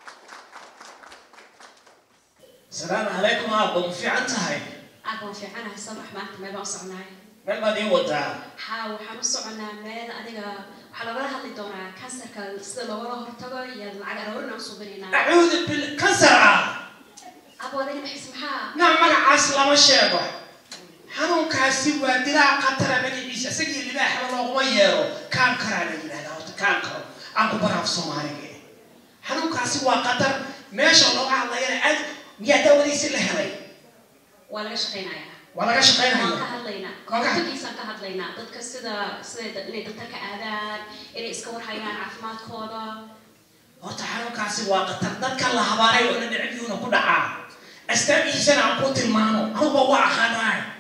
السلام عليكم أبو في عنتهاي أبو في عنها صباح ما ما بصعناي ما ما دي ودا حاو حنصعنا مال أديك وحلا ولا هذي دونا كانسر كالسلا ولا هرتجا يا العجلة ولا نصوبينا أعوذ بالكسر أبو أديك بحس محا نعم أنا عسل ما شابه حنون كاسي ودراع قطر من الإيش سجل اللي بحر الله غيره كان كراني هذا كان كرو أنكو برا في الصومالي حنون كاسي وقطر ما شاء الله على يعني مية دولة سلهري ولا شقينا يا ولا شقينا ما كهلينا كتبيسان كهلينا ضد كسيدا سيدا اللي ضدك آذان اللي إسكور حيان عفمات كودا وتحرك كاسي وقتر ضدك الله هباري ولا نعبيونه كل عام استمعي سنة عقود المانو هو هو أخذاي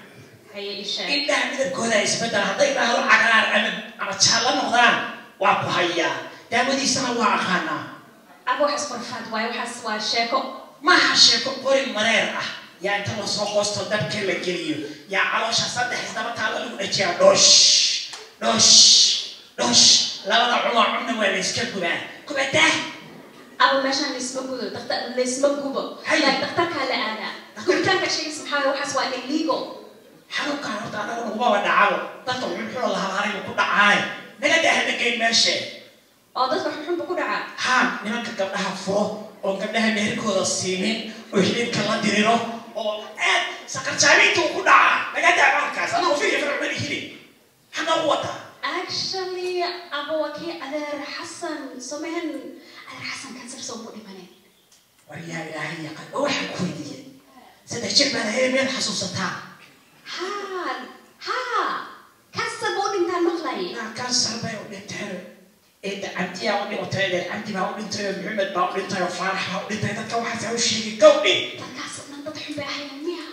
هي إيش إنها من الكولا يسبدل هذي ما هو عقار أما أما تشالنا نقدان وابهيا دامودي سنة واقعنا أبو حس برفاد واي وحس واشيكو ما هالشيكو قري مرير أه يا أنت لو سوق وسط دم كل الجليو يا على شصد حسنا بتعالى لو نجيا دوش دوش دوش لا لا عمر عمر وين يسكت كمان كمان ده أبو ماشان لسمكو دكتور لسمكو بو لا دكتور كلا أنا كل كان كشيء سبحانه وحس وأنا ليجو حلو كان هذا أنا هو ودعوه دكتور من حول الله هاري وكل عاي نقدر هذا كين ماشي أو دكتور حن بكون عا ها نمك قبلها فرو أو قبلها مهركو الصينين ويحلين كلا ديرو أو أد سكر شامي تو كل عا نقدر أعمل أنا وفيه في العمل هني حنا هو ده actually أبو وكي أدر حسن سمعن أدر حسن كان سر سومو دمانين وريا إلهي قد أوحى كويدية ستجيب على هي من حسوستها ها ها كسر بودين كان مخلي لا كان سربي ونتهر إذا عندي أو أني أتهر عندي ما أقول أنت محمد ما أقول أنت فرح ما أقول أنت إذا كواحد سوي شيء قولي تكاسر ننتظر تحب أحيانا ميها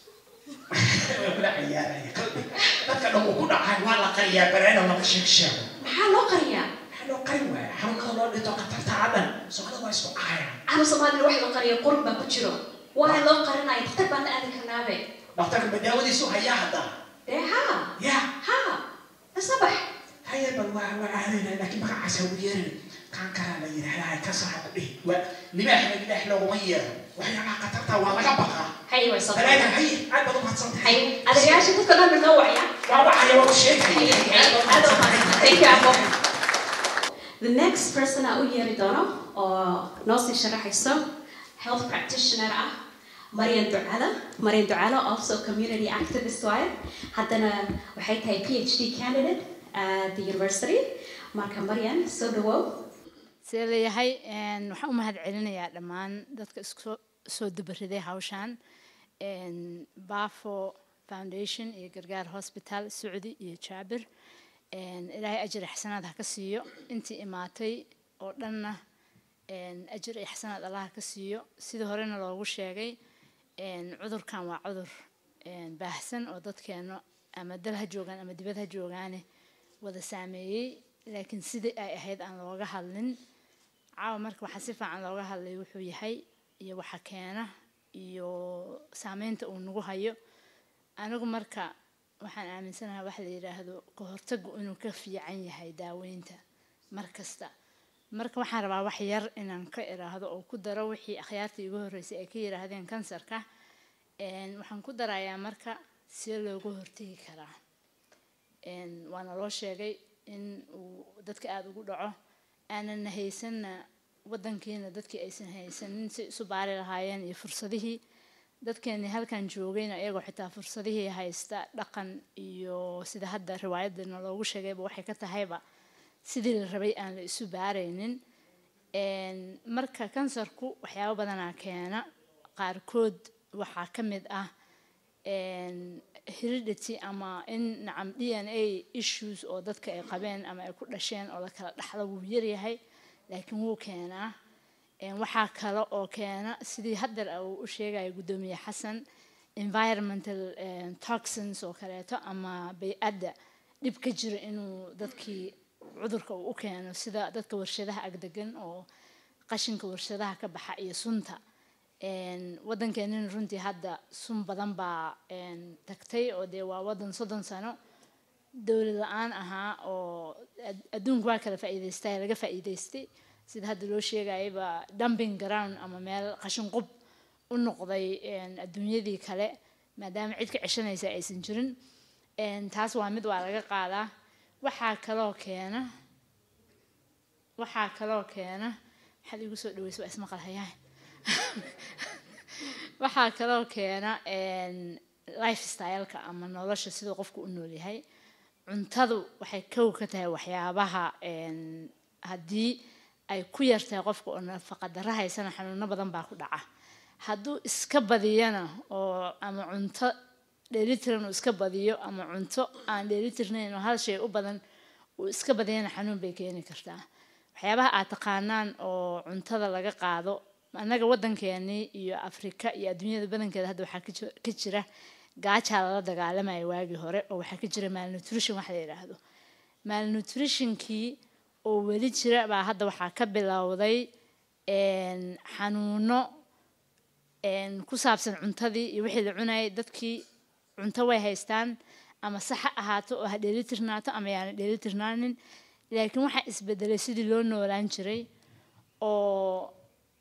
لا عيال يا قلبي لكن لو كنا عن ولا قرية برينا ولا بشيك شيء محل قرية حلو قرية حلو كذا لو نتوقع تعبان سؤال ما يسوى عيا أنا سمعت الواحد القرية قرب بكتيرو وأنا لو قرنا يتقبل أن هذا كنابه نختار بداودي سو هيا هذا ده ها يا ها الصباح هيا بالوا وعلينا لكن بقى عسويين كان كان لي هلا كسر به ولما احنا اللي احنا ومير وهي ما قطرتها ولا قبقها هي وصلت ثلاثة هي عاد بدو ما تصمت هي هذا جاي شو تقدر من نوع يا واضح يا ابو شيء هي هذا thank you أبو the next person أقول يا ريدانا أو ناصر شرح يسوع health practitioner أه مريم دعالة مريم دعالة also community activist وايد حدنا وحيتها PhD candidate at the university marka مريم so the world سيليهاي إن وحنا مهد علينا يا لمان دتك سو سو دبرده هاوشان إن بافو foundation يقرقار hospital السعودي يشابر إن إلهي أجر حسنات هكسيو أنتي إماتي أردنا إن أجر حسنات الله هكسيو سيد هورنا لو وشيء إن عذر كان وعذر إن بحسن ودت كانوا أما دلها جوجان أما دبتها جوجانه وذا سامي لكن سيد أي أحد أن لوجه حلن عاو مرك وحسيفة عن لوجه اللي وحوي هاي يو وحكينا يو سامينت ونجو هايو أنا جو مركا وحن عامل سنة واحد يراهدو قهرتج إنه كفي عيني هاي داوينته مركزته مركا وحن ربع وحير إن نكير هذا أو كده روحي أخيارتي يجوه رئيسي أكير هذين كانسر كه إن وحن كده رأي مركا سيل يجوه رتي كرا إن وأنا لو شيء إن ودتك قاعد يقوله أنا نهيسن ودن كينا دتك أيسن هيسن سبارة الهاين يفرصده دتك إن هل كان جوجين أيقو حتى فرصده هيستا لقن يو سيد هذا الرواية دنا لو شيء بوحي كتهيبة سيد الربيع أن السبارين إن مركا كانسركو وحياة بدنا كينا قاركود وحاكمد أه إن heredity أما إن نعم دي إن إيه issues أو ذاتك أي قبين أما يكون شيء أو ذاك لحظة ويري هاي لكن هو كنا إن وحكى له أو كنا سيدي هدر أو شيء جاي قدومي حسن environmental toxins أو كريته أما بيأدى لبكجر إنه ذاتك عذرك أو كنا سيدا ذاتك ورشدها أقدجن أو قشنك ورشدها كبحقي سنتا إن ودن كانين رنتي هذا سم بدن با إن تكتي أو دوا ودن صدن سنة دول الآن أها أو أدون قوى كلا فائدة استاي لقى فائدة استي سيد هذا لو شيء جاي با dumping ground أما مال قشن قب النقضي إن الدنيا ذي كلا ما دام عيدك عشان يساعي سنجرن إن تاس وامد وعلى قاعدة وحاك له كينا وحاك له كينا حد يقول سؤال ويسوي اسمه قال هيا waxaa kaloo keena lifestyle-ka ama nolosha sida qofku u nool yahay cuntadu waxay kow ka tahay waxyaabaha haddii ay ku yartahay qofku oo nafaqa darro haysana xanuuno badan baa ku dhaca hadduu iska badiyana oo ama cunto dheelitiran uu iska badiyo ama cunto aan dheelitirnayn oo hal shay u badan uu iska badiyana xanuun bay keeni kartaa waxyaabaha aad taqaanaan oo cuntada laga qaado annaga waddankeeni iyo Afrika iyo adduunyada badankeeda hadda waxaa ka jira gaajaa lala dagaalamaya waagii hore oo waxaa ka jira malnutrition wax la yidhaahdo malnutritionkii oo weli jira baa hadda waxaa ka bilowday xanuuno ku saabsan cuntadii iyo wixii la cunayay dadkii cunto way haystaan ama sax ha ahaato oo ha dheelitirnaato ama yaana dheelitirnaanin laakiin waxaa isbedelay sidii loo noolaan jiray oo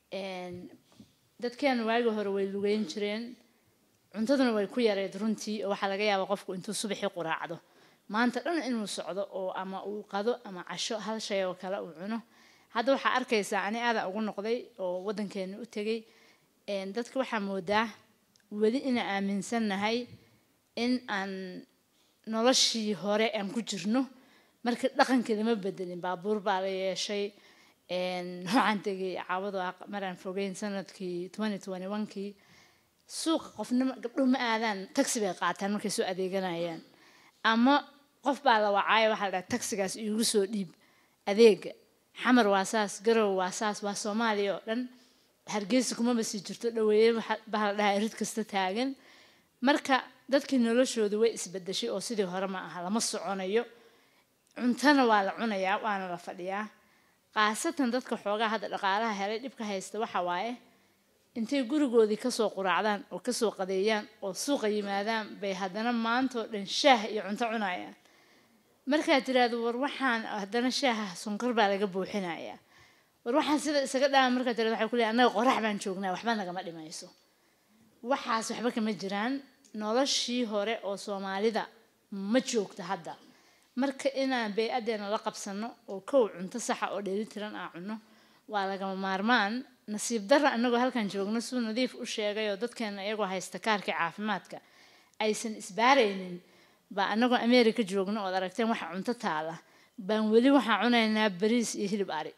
dadkeena waagii hore way lugeyn jireen cuntaduna way ku yareed runtii oo waxaa laga yaabaa qofku intuu subaxii quraacdo maanta dhan inuu socdo oo ama uu qado ama casho hal shay oo kale uu cuno hadda waxaa arkaysaa ani aada ugu noqday oo waddankeena u tegay dadka waxaa moodaa weli inaan aaminsannahay in aan noloshii hore aan ku jirno marka dhaqankii lama bedelin baabuur baa la yeeshay waxaan tegay caawado maraan fogeyn sanadkii twenty twenty one kii suuqa qofna gabdho ma aadaan taxi bay qaataan markay soo adeeganayaan ama qof baa la wacaayo waxaa la dhahaa taxigaas iigu soo dhiib adeega xamar waa saas garow waa saas waa soomaaliya oo dhan hargeysa kumaba sii jirto dhaweeye baa la dhahaa rid kasta taagan marka dadkii noloshooda way isbedeshay oo sidii hore ma aha lama soconayo cuntana waa la cunayaa waana la fadhiyaa qaasatan dadka xoogaa hadda dhaqaalaha helay dhibka haysta waxa waaye intay gurigoodii kasoo quraacdaan oo kasoo qadeeyaan oo suuqa yimaadaan bay haddana maantoo dhan shaah iyo cunto cunayaan markaad tiraahdo war waxaan haddana shaaha sonkor baa laga buuxinayaa war waxaan sida isaga dhaama markaad tiraahdo waxay ku leeyahay annaga qorax baan joognaa waxba nagama dhimayso waxaas waxba kama jiraan noloshii hore oo soomaalida ma joogto hadda marka inaan bey-adeena la qabsano oo kow cunto saxa oo dheelitiran aan cunno waa lagama maarmaan nasiib darra annagoo halkan joogno suu nadiif u sheegay oo dadkeena iyagoo haysta kaarkii caafimaadka aysan isbaaraynin baa annagoo ameerika joogno ood aragteen waxa cunto taala baan weli waxaan cunaynaa bariis iyo hilib ari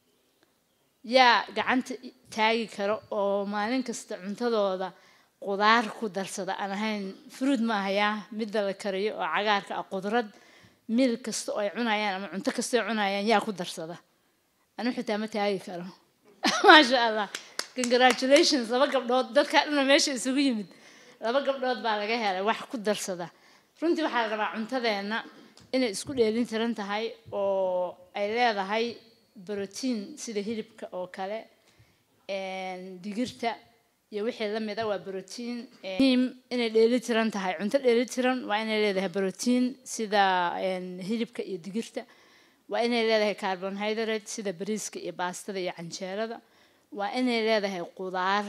yaa gacanta taagi karo oo maalin kasta cuntadooda qudaar ku darsada aan ahayn fruud ma ahayaa midda la kariyo oo cagaarka ah qudrad mil kasta oo ay cunayaan ama cunto kasta oo cunayaan yaa ku darsada anu xitaa ma taagi karo maasha allah congratulations laba gabdhood dadka dhan meesha isugu yimid laba gabdhood baa laga helay wax ku darsada runtii waxaa la rabaa cuntadeena inay isku dheelin tiran tahay oo ay leedahay borotiin sida hilibka oo kale digirta iyo wixii la mid ah waa borotiin muhiim inay dheeli tiran tahay cunto dheeli tiran waa inay leedahay borotiin sida hilibka iyo digirta waa inay leedahay carbohydrate sida bariiska iyo baastada iyo canjeerada waa inay leedahay qudaar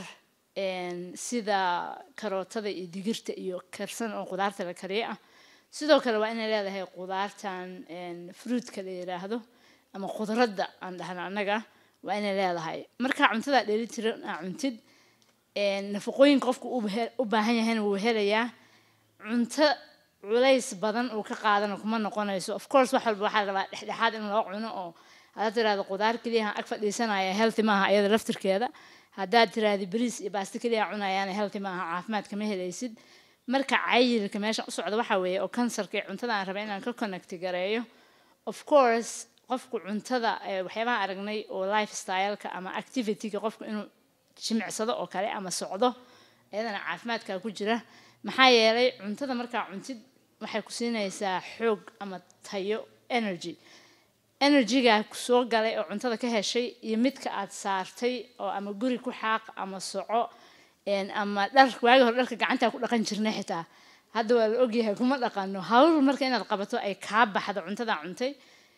sida karootada iyo digirta iyo karsan oo qudaarta la kariyo ah sidoo kale waa inay leedahay qudaartan fruitka la yiraahdo ama khudradda aan dhahno annaga waa inay leedahay marka cuntada dheeli tiran aa cuntid nafaqooyinka qofku u baahan yahayna wuu helayaa cunto culays badan uu ka qaadana kuma noqonayso of course wax walba waxaa rabaa dhexdhexaad in loo cuno oo haddaad tiraahdo qudaar keliya ag fadhiisanaya healthy maaha iyada laftirkeeda haddaad tiraahdo bariis iyo baasto keliya cunayaana healthy maaha caafimaad kama helaysid marka cayilka meesha u socda waxaa weeye oo kansarka ee cuntada aan rabay inaan ka connect gareeyo of course qofku cuntada waxyaabaha aragnay oo lifestyle-ka ama activity-ga qofku inuu jimicsado oo kale ama socdo iyadana caafimaadka ku jira maxaa yeelay cuntada markaa cuntid waxay ku siinaysaa xoog ama tayo energy energy-ga ku soo galay oo cuntada ka heshay iyo midka aad saartay oo ama guri ku xaaq ama soco ama dhar waagi hore dharka gacanta ku dhaqan jirnay xitaa hadda waa la ogyahay kuma dhaqano hawl marka inaad qabato ay kaa baxdo cuntada cuntay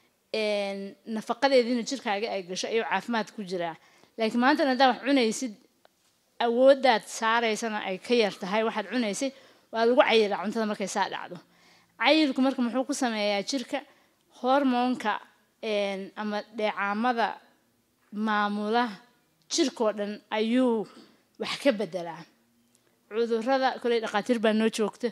nafaqadeediina jirkaaga ay gasho ayuu caafimaad ku jiraa laakiin maanta haddaa wax cunaysid awooddaad saaraysana ay ka yar tahay waxaad cunaysay waa lagu cayilaa cuntada markay saa dhacdo cayilku marka muxuu ku sameeyaa jirka hormoonka ama dheecaamada maamula jirkoo dhan ayuu wax ka bedelaa cudurrada koley dhaqaatiir baa noo joogta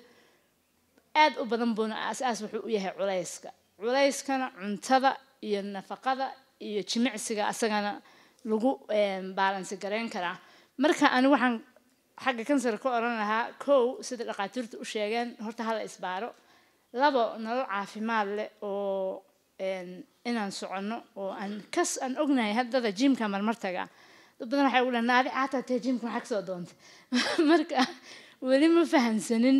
aad u badan buuna aas-aas wuxuu u yahay culayska culayskana cuntada iyo nafaqada iyo jimicsiga asagana lagu baalansi gareyn karaa marka anigu waxaan xagga kansar ka oran lahaa kow sida dhaqaatiirtu u sheegeen horta hala isbaaro labo nolol caafimaad leh oo inaan soconno oo aan kas aan ognahay haddada jimka marmar taga dad badan waxay ugu dhahaan naadi caataa tee jimka maxaa kasoo doontay marka weli ma fahamsanin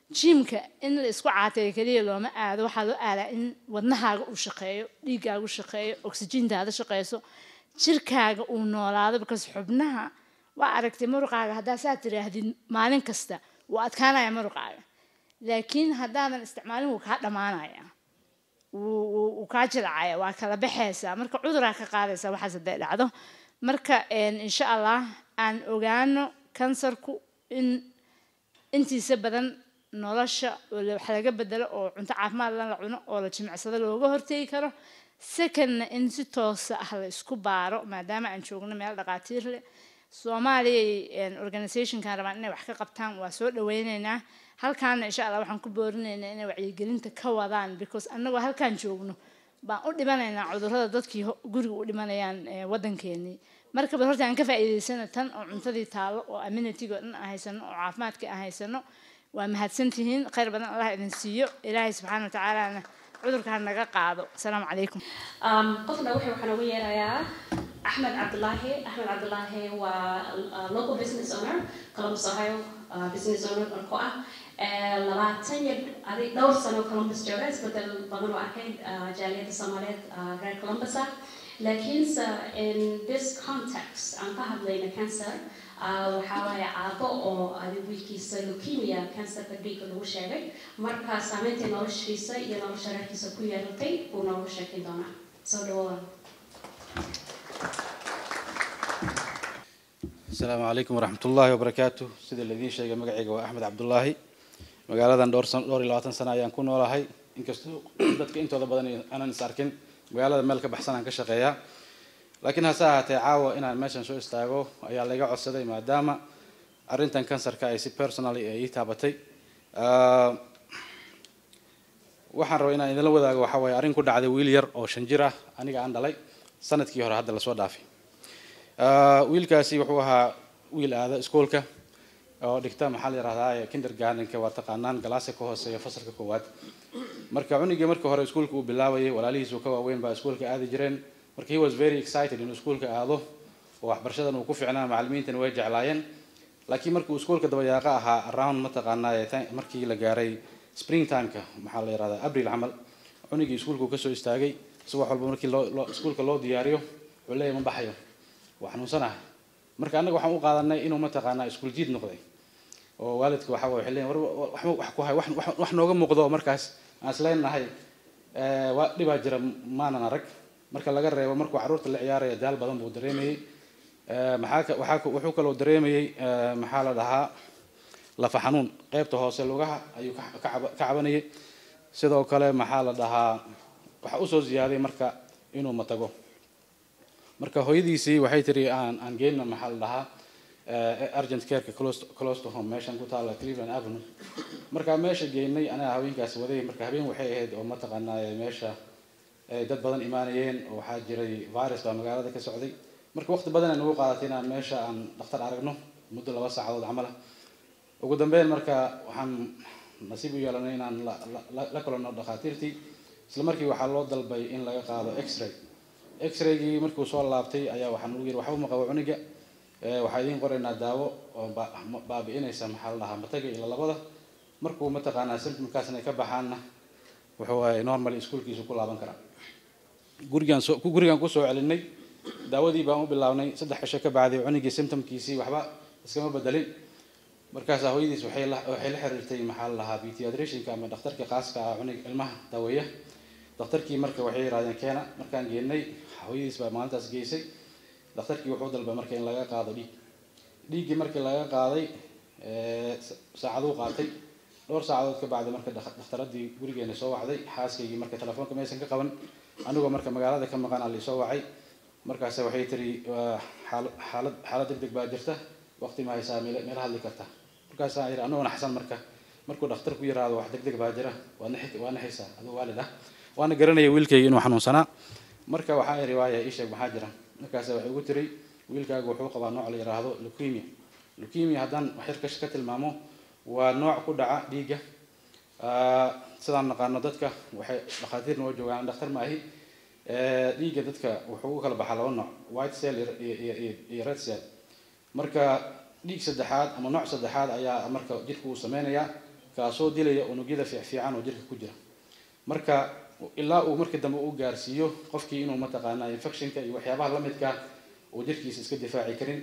jiimka in la isku caateeyo keliya looma aado waxaa loo aadaa in wadnahaaga uu shaqeeyo dhiiggaaga u shaqeeyo oksijiintaada shaqeyso jirkaaga uu noolaado because xubnaha waa aragtay muruqaaga haddaa saa tiraahdid maalin kasta wuu adkaanaya muruqaaga laakiin haddaadan isticmaalin wuu kaa dhammaanaya wuu kaa jilcaya waa kala baxaysaa marka cuduraa ka qaadaysa waxaas hadday dhacdo marka insha allah aan ogaano kansarku in intiisa badan nolosha wax laga bedelo oo cunto caafimaad la cuno oo la jimicsado looga hortegi karo secondna in si toos ah la isku baaro maadaama aan joogno meel dhaqaatiir leh Soomaaliya organization-kan rabaan inay wax ka qabtaan waa soo dhaweynaynaa halkaana insha Allah waxaan ku boorinaynaa inay wacyigelinta ka wadaan because annagoo halkaan joogno baan u dhimanaynaa cudurrada dadkii guriga u dhimanayaan waddankeennii marka bal horta aan ka faa'iidaysano tan oo cuntadii taalo oo amenityga dhan aan haysano oo caafimaadka aan haysano waa mahadsantihiin khayr badan Allah idin siiyo ilaahay subxaana wa tacaalaana cudurka ha naga qaado asalaamu calaykum qofna wuxuu waxaan ugu yeerayaa Ahmed Abdullahi Ahmed Abdullahi waa local business owner Columbus Ohio business owner oo ah labaatan iyo adig dhowr sano Columbus jooga isbedel badan oo arkay jaaliyadda Soomaaliyeed reer Columbus ah laakiin in this context aan ka hadlayna cancer waxaa waaye aabo oo adig wiilkiisa leukemia cancerka dhiigga lagu sheegay marka saameynta noloshiisa iyo nolosha reerkiisa ku yeelatay buu noogu sheekin doonaa soo dhawaada السلام عليكم ورحمة الله وبركاته سيد الذين شيء مقعي أحمد عبد الله مقالة دور سن دور لواتن سنة يكون ولا هاي إن كستو بدك أنت هذا بدني أنا نساركن مقالة ملك بحسن عن كشقيا لكن هساعة تعاو إن المشن شو استاجو أي اللي قاعد صدق ما دام أرنتن كانسر كايسي personally يتابتي أه وحن روينا إذا لو ذا وحوي أرين كود عدي ويلير أو شنجرة أنا قاعد عندي سنة كيهور هذا الأسود دافي wiilkaasi wuxuu ahaa wiil aada iskoolka oo dhigta maxaa la yiraahdaa kindergarten-ka waa taqaanaan galaaska ka hooseeya fasalka koowaad marka cunugii markii hore iskoolka uu bilaabayay walaalihiis uu ka waaweyn baa iskoolka aadi jireen marka he was very excited inuu iskoolka aado oo waxbarashadan uu ku fiicnaa macallimiintana way jeclaayeen laakiin markii uu iskoolka dabayaaqa ahaa around ma taqaanaa markii la gaaray spring time-ka maxaa la yiraahdaa abril camal cunugii iskoolka uu ka soo istaagay si wax walba markii loo iskoolka loo diyaariyo wuxuu leeyahay ma baxayo waxanuunsanahay marka anaga waxaan u qaadanay inuu ma taqaanaa iskuul jiid noqday oo waalidka waxa way xilleen wax ku hay wax wax nooga muuqdo markaas aan isleenahay ee waa dhibaa jira maanan arag marka laga reebo markuu caruurta la ciyaaraya daal badan buu dareemayay ee maxaa waxa wuxuu kaloo dareemayay maxaa la dhahaa lafa xanuun qaybta hoose lugaha ayuu ka cabanayay sidoo kale maxaa la dhahaa waxa u soo ziyaaday marka inuu matago marka hooyadiisii waxay tiri aan aan geeyna maxaa la dhahaa urgent care-ka close close to home meeshan ku taala Cleveland Avenue marka meesha geynay anaa haweenkaas waday marka habeen waxay ahayd oo ma taqaanaa meesha dad badan imaanayeen oo waxaa jiray virus baa magaalada ka socday marka waqti badan aan ugu qaadatay inaan meesha aan dhakhtar aragno muddo laba saacadood camal ugu dambeyn marka waxaan nasiib u yeelanay inaan la kulanno dhakhaatiirtii isla markii waxaa loo dalbay in laga qaado x-ray x-ray-gii markuu soo laabtay ayaa waxaan ugu yiri waxba ma qabo cuniga ee waxa idin qoraynaa daawo oo baabi'inaysa maxaa la dhahaa mataga ila labada markuu ma taqaanaa symptomkaasna ay ka baxaanna wuxuu ay normal iskuulkiisu ku laaban karaa gurigan soo gurigan ku soo celinay daawadii baan u bilaabnay saddex cisho ka bacdi cunigii symptomkiisii waxba iskama bedelin markaas hooyadiis waxay la waxay la xiriirtay maxaa la dhahaa pediatrician-ka ama dhakhtarka khaaska ah cuniga ilmaha daaweeya dhakhtarkii marka waxay yiraahdeen keena markaan geynay hooyadiis baa maalintaas geysay dhakhtarkii wuxuu dalbay marka in laga qaado dhiig dhiiggii markii laga qaaday ee saacaduu qaatay dhowr saacadood ka bacdi marka dhakhtaradii gurigeena soo wacday xaaskaygii marka telefoonka meesan ka qaban anigoo marka magaalada ka maqan aan la soo wacay markaas waxay tiri xaalad xaalad xaalad degdeg baa jirta waqti ma haysaa meel meel hadli karta markaas aan yiri anoo naxsan marka markuu dhakhtarku yiraahdo wax degdeg baa jira waa naxi waa naxaysa adoo waalid ah waana garanayay wiilkayga inuu xanuunsanaa marka waxaa riwaaya ii sheeg maxaa jira markaas waxay ugu tiri wiilkaagu wuxuu qabaa nooc la yiraahdo leukemia leukemia haddaan wax yar ka tilmaamo waa nooc ku dhaca dhiigga sidaan naqaano dadka waxay dhakhaatiirna oo joogaan dhakhtar maahi dhiigga dadka wuxuu u kala baxaa laba nooc white cell iyo red cell marka dhiig saddexaad ama nooc saddexaad ayaa marka jirka uu sameynayaa kaasoo dilaya unugyada fiican oo jirka ku jira marka ilaa uu markii dambe u gaarsiiyo qofkii inuu mataqaanaa infectionka iyo waxyaabaha la midka uu jirkiisa iska difaaci karin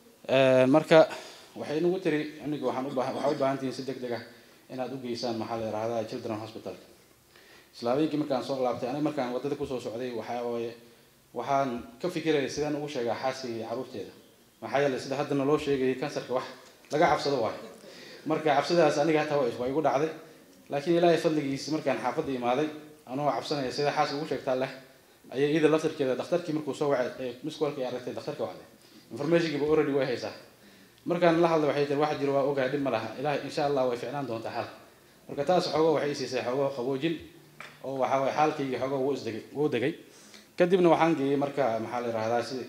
marka waxay nagu tiri aniga waxaan u baahan waxaa u baahan tihiin si degdeg ah inaad u geysaan maxaa la yiraahdaa children hospital islaamiyinki markaan soo laabtay aniga markaan wadada kusoo socday waxaa waaye waxaan ka fikirayay sidaan ugu sheegaa xaaskayga iyo carruurteeda maxaa yeelay sida haddana loo sheegayay kansarka wax laga cabsado waayo marka cabsidaas aniga hataa waa igu dhacday laakiin ilaahay fadligiisa markaan xaafadda imaaday anoo cabsanaya sida xaaska ugu sheegtaa leh ayay iyada laftarkeeda dhakhtarkii markuu soo wacay miskoolka ay aragtay dhakhtarka wacday informationkiiba already way haysaa markaan la hadlay waxay tiri wax jiro waa ogahay dhib ma laha ilaahay insha allah way ficnaan doontaa xal marka taas xoogo waxay siisay xoogo qaboojin oo waxa way xaalkayga xoogo wuu isdegay wuu degay kadibna waxaan geeyey marka maxaa la yiraahdaa si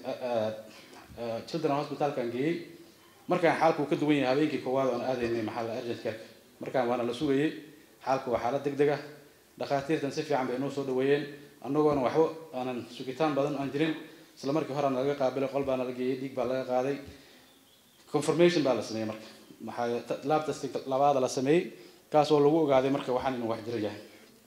children hospitalkan geeyey markaan xaalku ka duwan yahay habeenkii koowaad oon aadaynay maxaa la urgent care markaan waana la sugayey xaalku waa xaalad degdeg ah dhakhaatiirtan si fiican bay inoo soo dhaweeyeen annagoona waxba aanan sugitaan badan aan jirin isla markii hore laga qaabilay qol baana la geeyey dhiig baa laga qaaday confirmation baa la sameeyey marka maxaa lab test labaada la sameeyey kaas oo lagu ogaaday marka waxaan inuu wax jiro yahay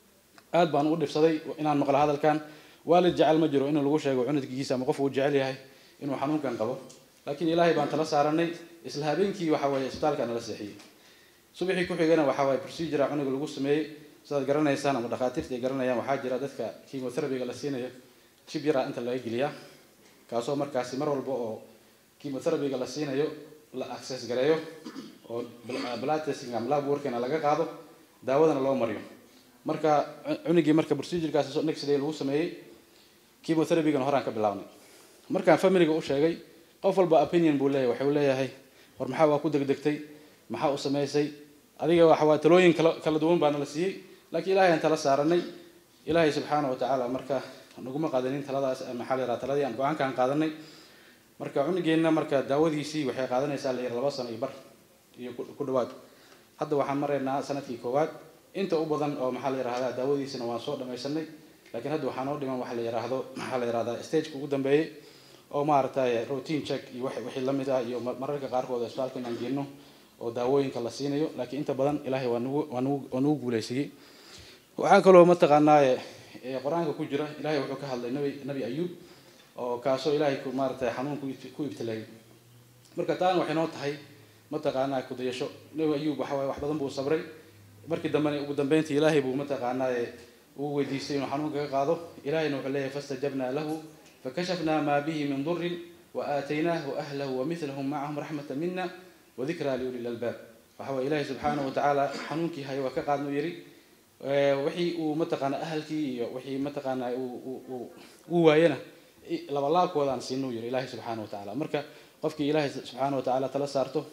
aad baan u dhibsaday inaan maqlo hadalkan waalid jecel ma jiro in lagu sheego cunuggiisa ama qof uu jecel yahay inuu xanuunkan qabo laakiin ilaahay baan tala saaranay isla habeenkii waxa weeye isbitaalka nala seexiyey subaxii ku xigana waxa weeye procedure cunuga lagu sameeyey sidaad garanaysaan ama dhakhaatiirta ay garanayaan waxaa jira dadka chemotherapy-ga la siinayo chip yara inta laga geliyaa kaasoo markaasi mar walba oo chemotherapy-ga la siinayo la access gareeyo oo blood testing ama lab workina laga qaado daawadana loo mariyo marka cunugii marka procedure-kaasi next day lagu sameeyey chemotherapy-gana horaan ka bilaabnay markaan family-ga u sheegay qof walba opinion buu leeyahay waxa uu leeyahay war maxaa waa ku degdegtay maxaa u sameysay adiga waxa waa talooyin kala kala duwan baa nala siiyey laakiin ilaahay aan tala saaranay ilaahay subxaanahu wa tacaala marka naguma qaadanin taladaas maxaa la yiraahdaa taladii aan go-aankaan qaadanay marka cunugeenna marka daawadiisii waxay qaadanaysaa la yar laba sano iyo bar iyo ku dhawaad hadda waxaan maraynaa sanadkii koowaad inta u badan oo maxaa la yiraahdaa daawadiisina waan soo dhamaysanay laakiin hadda waxaa noo dhiman waxa la yiraahdo maxaa la yiraahdaa stageka ugu dambeeyey oo maaragtay routine check iyo wixii la mid ah iyo mararka qaarkood isbitaalka inaan geyno oo daawooyinka la siinayo laakiin inta badan ilaahay waa nagu waa nagu waa nagu guuleysiyey waxaa kaloo mataqaanaa qur-aanka ku jira ilaahay wuxuu ka hadlay nabi nabi ayuub oo kaasoo ilaahay ku maaragtay xanuun ku ibtileeyay marka taan waxay noo tahay mataqaanaa ku dayasho nabi ayuub waxa waaye wax badan buu sabray markii dambena ugu dambeyntii ilaahay buu mataqaanaa uu weydiistay inuu xanuunka ka qaado ilaahayna wuxuu leeyahay fastajabnaa lahu fakashafnaa maa bihi min durin وآتيناه أهله ومثلهم معهم رحمة منا وذكرى لأولي الألباب فهو إلهي سبحانه وتعالى حنونك هاي وكقاد نيري وحي ومتقنا أهلك وحي متقنا وواينا لما الله كودان سينو يري إلهي سبحانه وتعالى مركا قفك إلهي سبحانه وتعالى تلسارته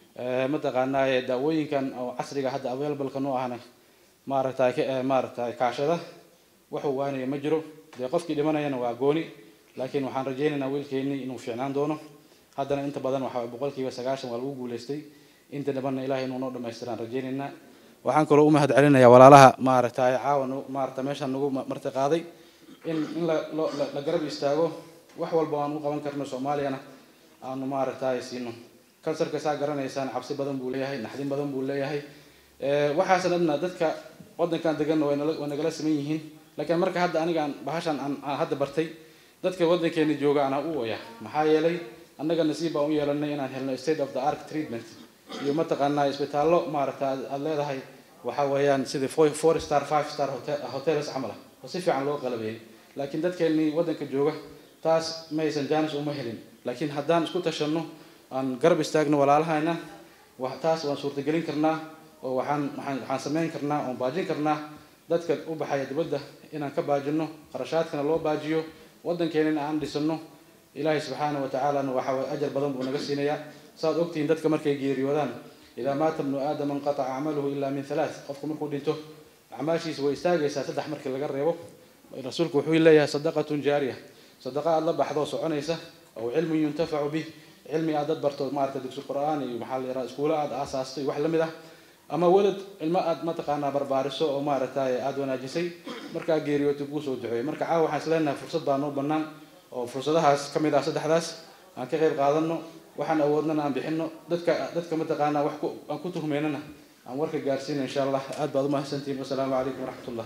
متقنا داوين كان أو عصري حد أويل بالقنوع هنا مارتا مارتا كاشدة وحواني مجرو دي قفك لمن ينا واقوني لكن waxaan rajaynaynaa wiilkeeni inuu fiicnaan doono haddana inta badan waxa boqolkiiba sagaashan waa lagu guuleystay inta dhabanna ilaahay inuu noo dhameystiraan rajaynaynaa waxaan kaloo u mahad celinayaa walaalaha maaragtay caawan maaragtay meeshan nagu marti qaaday in in la la garab istaago wax walba aan u qaban karno Soomaaliyana aanu maaragtay siino kansarka saa garanaysaan cabsi badan buu leeyahay naxdin badan buu leeyahay ee waxaasan adna dadka wadankan degan way nagala sameeyeen yihiin laakiin marka hadda aniga bahashan aan hadda bartay dadka wadankeena jooga ana u waya maxaa yeelay annaga nasiib baan u yeelanay inaan helno state of the art treatment iyo mataqaanaa isbitaallo maaragtay aad leedahay waxa weeyaan sida four star five star hotels camal oo si fiican loo qalabeeyay laakiin dadkeena wadanka jooga taas ma aysan jaanis uma helin laakiin haddaan isku tashano aan garab istaagno walaalahayna wax taas waan suurtagelin karnaa oo waxaan waxaan sameyn karnaa oo baajin karnaa dadka u baxaya dibadda inaan ka baajino qarashaadkana loo baajiyo waddankeena aan dhisano ilaahay subxaanahu wa ta'ala waxa way ajar badan buu naga siinayaa saad ogtiin dadka markay geeriyoodaan ila maata ibnu aadam qata'a amaluhu illa min thalath qofku markuu dhinto acmaashiisa way istaagaysaa saddex markii laga reebo rasuulku wuxuu leeyahay sadaqatun jaariya sadaqa aad la baxdo soconaysa oo cilmi yuntafacu bih cilmi aad dad barto maarta dugsi quraan iyo maxaa la yiraahdaa iskuula aad aasaastay wax la mid ah ama walad ilma aad mataqaanaa barbaariso oo maaragtay aad wanaajisay markaa geeriyooto ku soo duceeyay marka caawa waxaan isleenahay fursad baan u bannaan oo fursadahaas ka mid ah saddexdaas aan ka qayb qaadano waxaan awoodnana aan bixino dadka dadka mataqaanaa wax aan ku tuhmeynana aan warka gaarsiina insha allah aad baad u mahadsantihiin wasalaamu calaykum waraxmatullah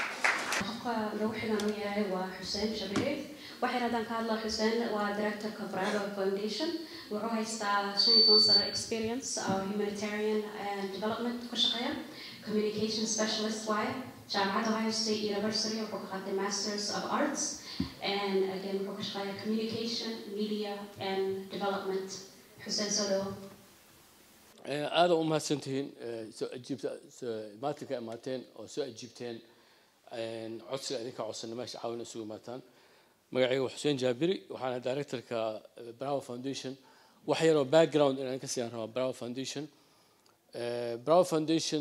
لو حنا وياه وحسين شبيب waxay raadaan ka hadla Xuseen waa director-ka Bravo Foundation wuxuu haystaa shan iyo toban sano experience of humanitarian and development ku shaqeeya communication specialist waaye jaamacadda Ohio State University wuxuu ka qaatay Masters of Arts and again wuxuu ka shaqeeya communication media and development Xuseen soo aad u mahadsantihiin soo ajiibta maatinka imaateen oo soo ajiibteen codsiga idinka codsanay meesha caawin isugu imaataan magacayga waa xuseen jaabiri waxaana directorka Bravo Foundation wax yar oo background inaan ka siiyaan rabaa Bravo Foundation Bravo Foundation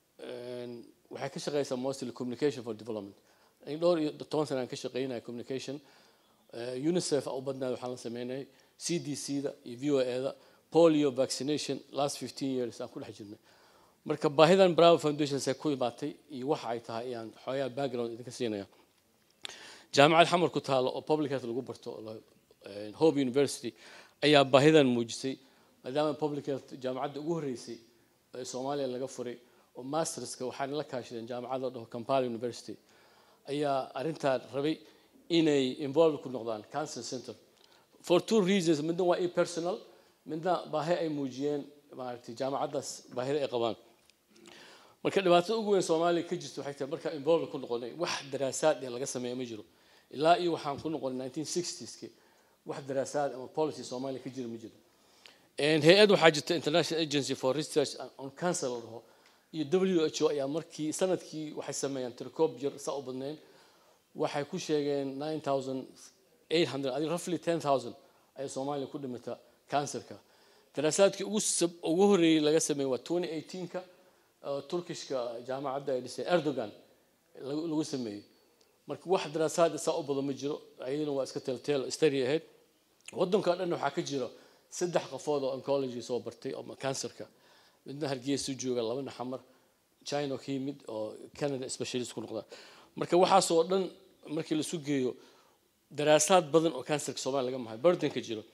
waxay ka shaqeysaa mostly communication for development in dhowr iyo toban sano aan ka shaqeynaa communication UNICEF oo badnaa waxaan la sameynay C D C da iyo V O A da polio vaccination last fifteen years aan ku dhex jirnay marka baahidan Bravo Foundation say ku imaatay iyo waxa ay tahay ayaan xoogaa background idinka siinaya jaamacad xamar ku taalo oo public health lagu barto Hope University ayaa baahidan muujisay maadaama public health jaamacadda ugu horeysay ee Soomaaliya laga furay oo masterska waxaan la kaashadeen jaamacadda dhaho Kampala University ayaa arintan rabay inay involved ku noqdaan cancer center for two reasons midna waa i personal midna baahi ay muujiyeen maaragtay jaamacaddaas baahida ay qabaan marka dhibaatada ugu weyn Soomaaliya ka jirto waxay tahay marka involved ku noqonay wax daraasaad ee laga sameeyo ma jiro ilaa iyo waxaan ku noqonay nineteen sixties ki wax daraasaad ama policy Soomaaliya ka jiro ma jiro and hay'ad waxaa jirta International Agency for Research on Cancer oo iyo W H O ayaa markii sanadkii waxay sameeyaan tirkoob jir saa u badnayn waxay ku sheegeen nine thousand eight hundred adi roughly ten thousand ay Soomaaliya ku dhimata cancerka daraasaadkii ugu ugu horeeyay laga sameeyay waa twenty eighteen ka Turkishka jaamacadda ay dhisay Erdogan lagu sameeyay marka wax daraasaad saa u badan ma jiro ayadana waa iska telltale study ahead wadanka dhan waxa ka jira saddex qofood oo oncology soo bartay oo cancerka midna Hargeysa jooga labana xamar China ka yimid oo Canada specialist ku noqda marka waxaas oo dhan markii la isu geeyo daraasaad badan oo cancerka Soomaaliya laga mahay burden ka jiro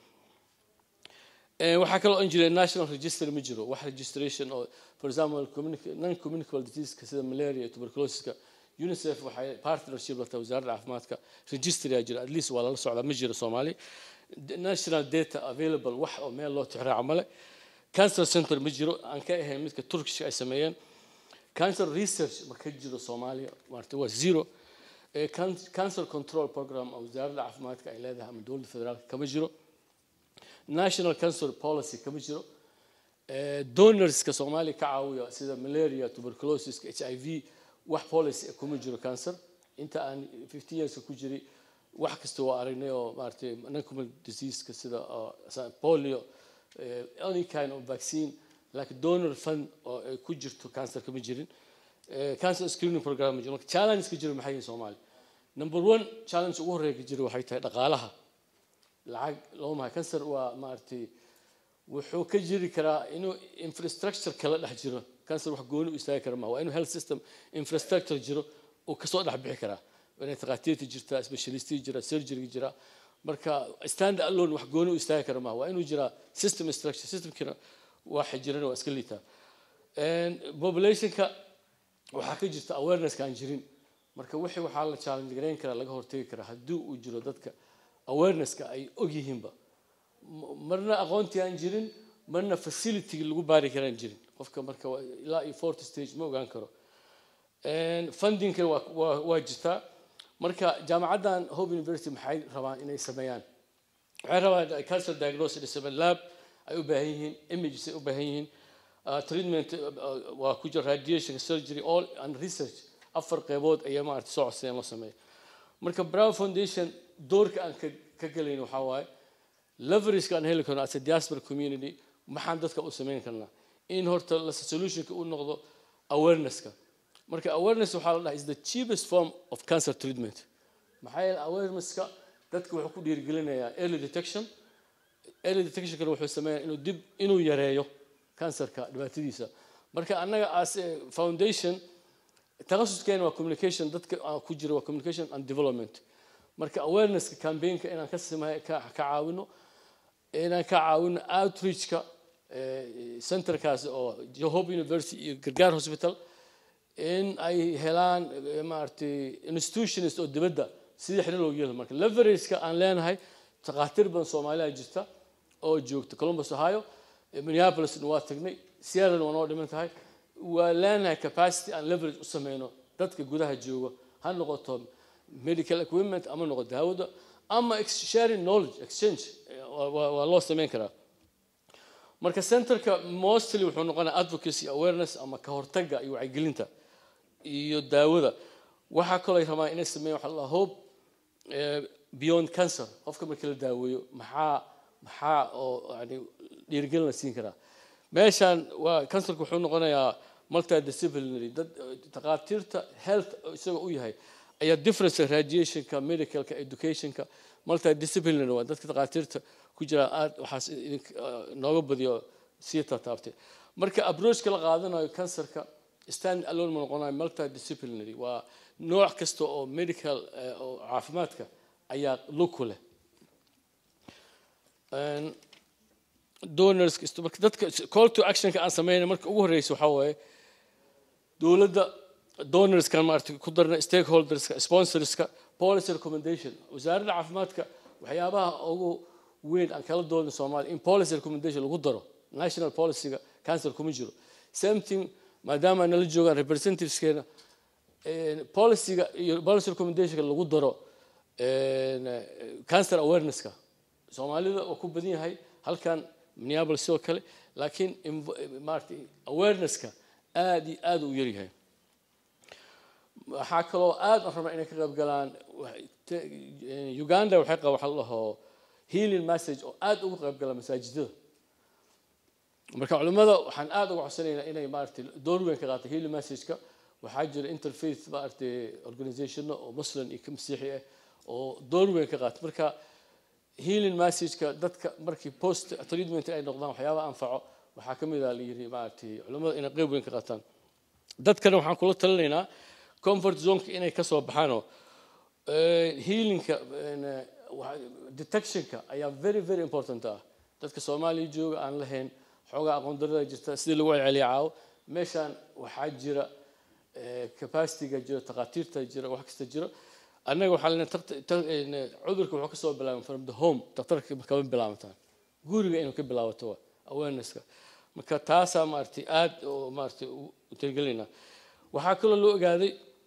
waxaa kaloo in jiray national register ma jiro wax registration oo for example non communicable disease sida malaria tuberculosis UNICEF waxay partnership la tahay wasaaradda caafimaadka register ya jira at least waa la socdaa ma jiro Soomaali national data available wax oo meel loo tixraaco male cancer center ma jiro aan ka ahayn midka Turkish ay sameeyeen cancer research ma ka jiro Soomaaliya maartay waa zero cancer control program oo wasaaradda caafimaadka ay leedahay ama dowladda federaalka kama jiro national cancer policy kama jiro donors ka Soomaaliya ka caawiya sida malaria tuberculosis H I V wax policy kuma jiro cancer inta aan fifty years ku jiray wax kasta waa aragnay oo maartay non-communicable disease ka sida polio any kind of vaccine like donor fund oo ku jirto cancer kama jirin cancer screening program jiro challenge ka jiro maxay Soomaaliya number one challenge ugu horeeya ka jiro waxay tahay dhaqaalaha lacag loo ma cancer waa maartay wuxuu ka jiri karaa inuu infrastructure kala dhex jiro cancer wax gooni u istaagi kara ma waa inuu health system infrastructure jiro oo ka soo dhex bixi kara inay taqaatiirta jirta specialist jira surgery jira marka stand alone wax gooni u istaagi kara ma waa inuu jira system structure system kina wax jirana waa iska liita and population ka waxa ka jirta awareness kan jirin marka wixii waxa la challenge gareyn kara laga hortagi kara hadii uu jiro dadka awareness ka ay og yihiinba marna aqoonti aan jirin marna facility lagu baari karaan jirin qofka marka ilaa iyo fourth stage ma ogaan karo and funding ka waa waa jirta marka jaamacaddan Hope University maxay rabaan inay sameeyaan waxay rabaan cancer diagnosis lab ay u baahan yihiin images ay u baahan yihiin treatment waa ku jira radiation surgery all and research afar qaybood ayaa ma aragtay soo codsadeen la sameeyo marka Bravo Foundation doorka aan ka galayno waxa waaye leverage kan heli karno as a diaspora community maxaan dadka u sameyn karnaa in horta la solution ka u noqdo awareness ka marka awareness waxa la dhahay is the cheapest form of cancer treatment maxay awareness ka dadka wuxuu ku dhiirigelinayaa early detection early detection kan wuxuu sameeyaa inuu dib inuu yareeyo cancerka dhibaatadiisa marka annaga as a foundation takhasuskeenna waa communication dadka ku jira waa communication and development marka awareness campaign ka inaan ka sameeyo ka caawino inaan ka caawino outreach ka centerkaas oo Hope University iyo Gargaar Hospital in ay helaan maartay institutions oo dibadda sidii xiriir loo yeelo marka leverage-ka aan leenahay takhaatiir badan Soomaaliya jirta oo joogta Columbus Ohio Minneapolis waa tagnay Seattle waa noo dhiman tahay waa leenahay capacity and leverage u sameeyno dadka gudaha jooga ha noqoto medical equipment ama noqoto daawada ama sharing knowledge exchange waa loo sameyn karaa marka centerka mostly wuxuu noqonayaa advocacy awareness ama ka hortagga iyo wacyigelinta iyo daawada waxa kale ay rabaan inay sameeyaan waxa la hope beyond cancer qofka marka la daaweeyo maxaa maxaa oo yani dhiirigelin la siin karaa meeshan waa cancerku wuxuu noqonayaa multidisciplinary dad takhaatiirta health isaga u yahay ayaa difference radiationka medicalka educationka multidisciplinary waa dadka takhaatiirta ku jira aad waxaas nooga badiyo sii taabtay marka approachka la qaadanayo cancerka stand alone ma noqonayo multidisciplinary waa nooc kasta oo medical oo caafimaadka ayaa lug leh donors marka dadka call to action ka aan sameeyay marka ugu horeysa waxa waaye dawladda donors kan maartay ku darna stakeholders ka sponsors ka policy recommendation wasaaradda caafimaadka waxyaabaha ugu weyn aan kala doodno Soomaaliya in policy recommendation lagu daro national policy ga cancer kuma jiro same thing maadaama nala joogaan representatives keena policy ga iyo policy recommendation ka lagu daro cancer awareness ka Soomaalida oo ku badan yahay halkan Minneapolis sidoo kale laakiin maartay awareness ka aad iyo aad u yar yahay waxa kaloo aad u rabaa inay ka qayb galaan Uganda waxay qabaa waxa la dhaho healing message oo aad ugu qayb gala masaajidada marka culimada waxaan aad ugu codsanaynaa inay maartay door weyn ka qaataan healing message ka waxaa jira interfaith maartay organization oo muslim iyo masiixi ah oo door weyn ka qaata marka healing message ka dadka markii post treatment ay noqdaan waxyaabo anfaco waxaa kamid ah leeyahay maartay culimada inay qayb weyn ka qaataan dadkana waxaan kula talinaynaa comfort zone inay ka soo baxaan oo healing ka detection ka ayaa very very important ah dadka Soomaaliya jooga aan lahayn xogaa aqoon darada jirta sidii lagu celceliyo meeshan waxaa jira capacity ga jira takhaatiirta jira wax kasta jira anaga waxa la cudurka wuxuu ka soo bilaabay from the home doctorka ka bilaabtaan guriga inuu ka bilaabato awareness ka marka taasa maartay aad oo maartay u tirgelina waxa kale loo ogaaday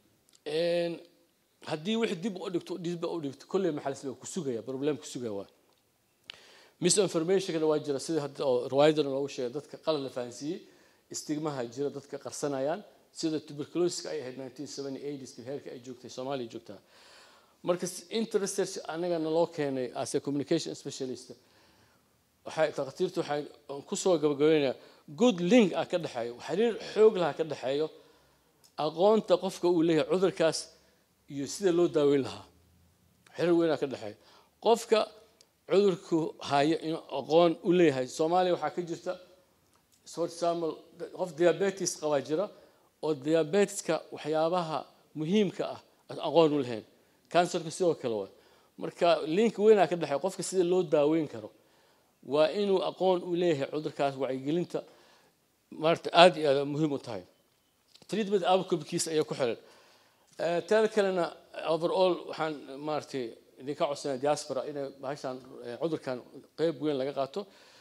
in haddii wix dib u dhigto dib u dhigto kulli maxallisba ku sugaya problem ku sugaya waa misinformation kana waa jira sida hadda riwaayadana loogu sheegay dadka qalad la fahansiiyay istigmaha jira dadka qarsanayaan sida tuberculosis ay ahayd nineteen seventy-eight iska heerka ay joogtay Soomaaliya joogtaa marka interest anaga loo keenay as a communication specialist waxay takhaatiirtu waxay ku soo gabagabeynaa good link ah ka dhaxeeyo xiriir xoog leh ka dhaxeeyo aqoonta qofka uu leeyahay cudurkaas iyo sida loo daaweyn lahaa xiriir weyn ka dhaxeeyo qofka cudurku haya in aqoon u leeyahay Soomaaliya waxa ka jirta sort example qof diabetes qaba jira oo diabeteska waxyaabaha muhiimka ah aqoon u leeyahay cancerka sidoo kale waa marka link weyn ka dhaxeeyo qofka sida loo daaweyn karo waa inuu aqoon u leeyahay cudurkaas wacyigelinta marta aad iyo aad muhiim u tahay treatment outcomekiisa ayaa ku xiran tan kalena overall waxaan maartay idinka codsanaa diaspora inay bahashan cudurkan qayb weyn laga qaato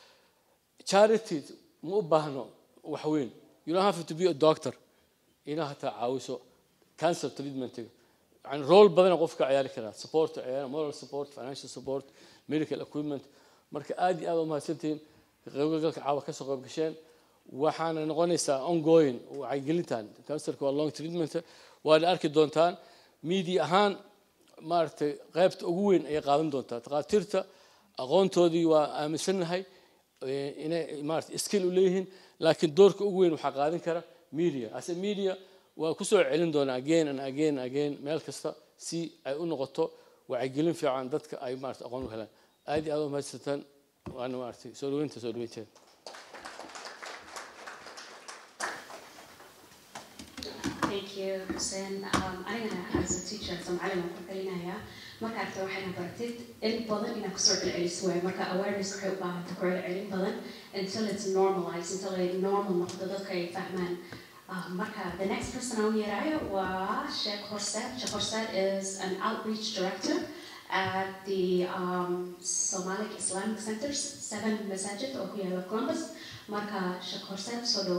charity ma u baahno wax weyn you don't have to be a doctor inaad hataa caawiso cancer treatment yani role badan qofka ciyaari kara support ciyaar moral support financial support medical equipment marka aad iyo aad u mahadsantiin qaybgalka caawa ka soo qayb gasheen waxaana noqonaysaa ongoing wacyigelintan cancerka waa long treatment waad arki doontaan media ahaan maartay qaybta ugu weyn ay qaadan doontaa takhaatiirta aqoontoodii waa aaminsanahay inay maartay skill u leeyihiin laakiin doorka ugu weyn waxa qaadan kara media as a media waa ku soo celin doonaa again and again again meel kasta si ay u noqoto wacyigelin fiican dadka ay maartay aqoon u helaan aad iyo aad u mahadsantaan waana maartay soo dhaweynta soo dhaweynta Thank you, Hussein. Um, أنا as a teacher, so معلم كلنا marka aragtay waxayna bartid in badan inaad kusoo celceliso waay marka awareness waxay u baahan tahay ku celcelin badan until it's normalized until ay normal noqdo dadka ay fahmaan marka the next person aan yeerayo waa Sheikh Horseed. Sheikh Horseed is an outreach director at the um, Somali Islamic Centers, seven masajid oo ku yaala Columbus. marka Sheikh Horseed soo dhow.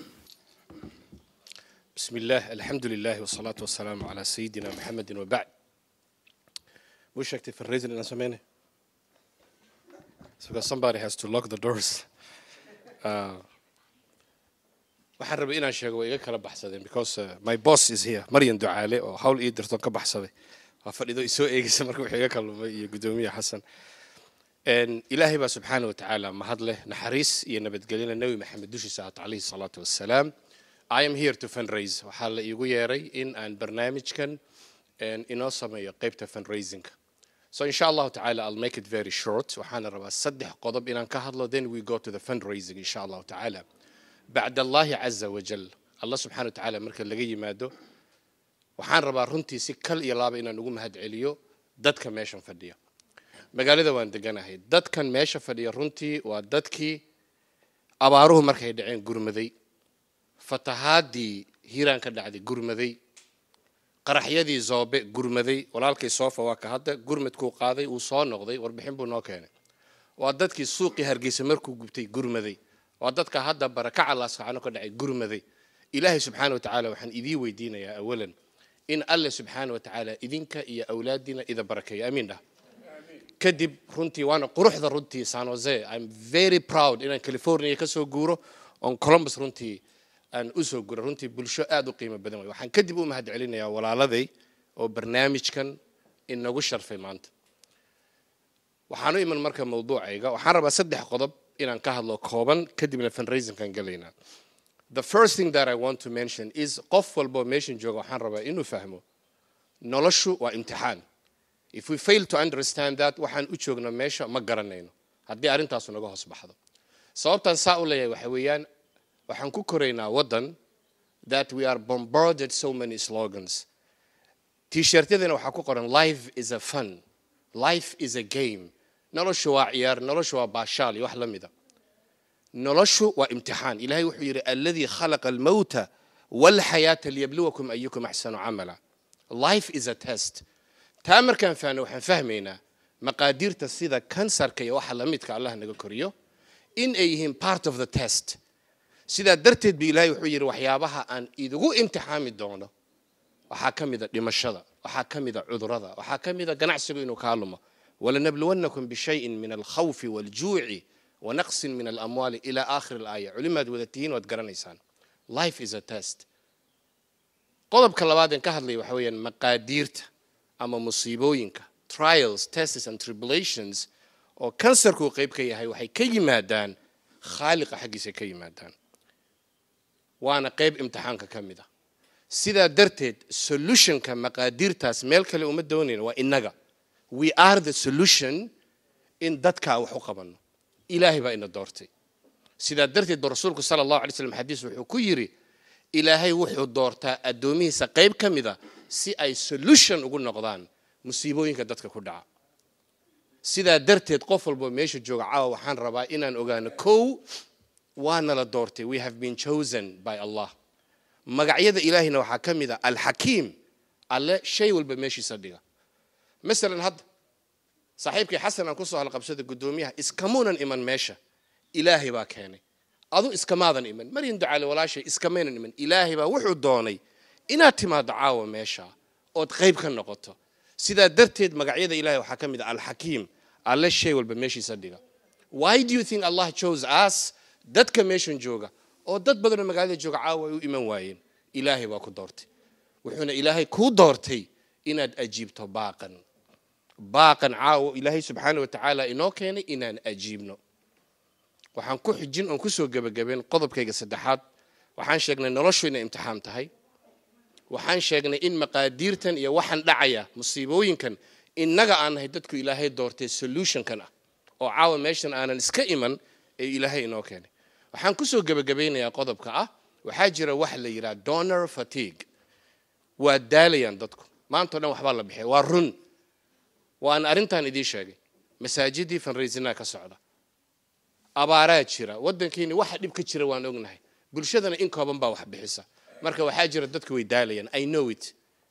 بسم الله الحمد لله والصلاة والسلام على سيدنا محمد وبعد. Wish active for raising in Asomene. So because somebody has to lock the doors. waxaan rabay inaan sheego way iga kala baxsadeen because uh, my boss is here Marian Ducaale oo hawl ii dirto ka baxsaday waa fadhido isoo eegaysa marka wax iga kalumay iyo gudoomiye Xasan en Ilaahay ba subhanahu wa ta'ala mahad leh naxariis iyo nabadgelyo Nabi Maxamed dushiisa alayhi salatu wassalaam. I am here to fundraise. waxaa la igu yeeray in aan barnaamijkan en inoo sameeyo qaybta fundraising. So inshallah ta'ala I'll make it very short. waxaan rabaa saddex qodob inaan ka hadlo then we go to the fundraising inshallah ta'ala. بعد الله عز وجل الله سبحانه وتعالى marka laga yimaado waxaan rabaa runtii si kal iyo laaba inaan ugu mahad celiyo dadka meeshan fadhiya. magaalada waan deganahay dadkan meesha fadhiya runtii waa dadkii abaaruhu markay dhaceen gurmaday fatahaadii hiiraan ka dhacday gurmaday qaraxyadii zoobe gurmaday walaalkay soofa waa ka hadda gurmadkuu qaaday uu soo noqday warbixin buu noo keenay waa dadkii suuqii Hargeysa markuu gubtay gurmaday waa dadka hadda barakaca la saacano ka dhacay gurmaday. Ilaahay subhanahu wa ta'ala waxaan idii weydiinayaa awalan in Allah subhanahu wa ta'ala idinka iyo awlaadina ida barakeeyo amiin dah kadib runtii waana quruxda runtii San Jose. I'm very proud in California ka soo guuro on Columbus runtii aan u soo guuro runtii bulsho aad u qiimo badan waxaan kadib u mahad celinayaa walaaladay oo barnaamijkan inagu sharfay maanta. waxaan u iman marka mawduucayga waxaan rabaa saddex qodob inaan ka hadlo kooban kadibna fundraising kan galeynaa. The first thing that I want to mention is qof walbo meeshan jooga waxaan rabaa inuu fahmo noloshu waa imtixaan. If we fail to understand that waxaan u joogno meesha ma garanayno haddii arrintaas naga hoos baxdo. sababtan saa u leeyahay waxa weeyaan waxaan ku koreynaa wadan that we are bombarded so many slogans. T-shirtadana waxaa ku qoran life is a fun, life is a game. noloshu waa ciyaar noloshu waa baashaal iyo wax la mid ah. noloshu waa imtixaan. Ilaahay wuxuu yiri alladhi khalaqa al-mauta wal hayata liyabluwakum ayyukum ahsanu amala. Life is a test. taa markaan faano waxaan fahmaynaa maqaadirta sida kansarka iyo waxa la midka Allah naga koriyo in ay yihiin part of the test. sida darteed bi Ilaahay wuxuu yiri waxyaabaha aan idigu imtixaami doono waxaa kamid ah dhimashada waxaa kamid ah cudurrada waxaa kamid ah ganacsiga inuu ka lumo. ولنبلونكم بشيء من الخوف والجوع ونقص من الأموال إلى آخر الآية. علماء ودتين وتقرنيسان. Life is a test. قضب كلابادن كهذلي وحويا مقاديرت أما مصيبوينك trials, tests and tribulations أو كانسر كو قيب كي هاي وحي كي مادان خالق حقي سي كي مادان. وأنا قيب امتحانك كمدا. سيدا درتد solution كمقاديرتاس ميلك اللي أمدونين وإنجا. We are the solution in dadka wax u qabano. Ilaahay baa ina doortay. Sida darteed rasuulku sallallahu alayhi wasallam xadiis wuxuu ku yiri Ilaahay wuxuu doortaa adoomihiisa qayb kamida si ay solution ugu noqdaan musiibooyinka dadka ku dhaca. Sida darteed qof walba meesha jooga caawa waxaan rabaa inaan ogaano kow waana la doortay. We have been chosen by Allah. magacyada Ilaahayna waxaa kamida al-Hakim. alle shay walba meeshiisa dhiga. مثلا هذا صاحبك حسن أن كسر على قبضة قدوميها إسكامونا إيمان ماشى إلهي باكاني أظن إسكاماذا إيمان ما يندع على ولا شيء إسكامين إيمان إلهي با وحود دوني إن اعتماد دعوة ماشى أو تغيب كان نقطة سيدا درتيد مقعيد إلهي وحكم إذا الحكيم على الشيء والبمشي صدقه. Why do you think Allah chose us that commission جوجا أو that بدل مقعيد جوجا عاوة وإيمان واين إلهي باكو دورتي وحنا إلهي كو دورتي إن أجيبته باقا باقا عاو إلهي سبحانه وتعالى إنو كان إنان أجيبنا وحان كو حجين أن كسو قبقبين قضب كيغا سدحات وحان شاقنا نرشو إنا امتحام تهي وحان شاقنا إن مقاديرتن إيا وحان دعايا مصيبوين كان إن نغا آن هيدتكو إلهي دورتي سولوشن كان أو عاو ميشن آنا نسكئمن إلهي إنو كان وحان كسو قبقبين يا قضب كا وحاجر وحل يرا دونر فاتيق waa daalayaan dadku maanta oo dhan waxbaa la bixiya waa run waan arrintan idiin sheegay masaajidii fundraising ka socda abaaraa jira waddankeeni waxa dhib ka jira waan ognahay bulshadana in kooban baa wax bixisa marka waxaa jira dadku way daalayaan I know it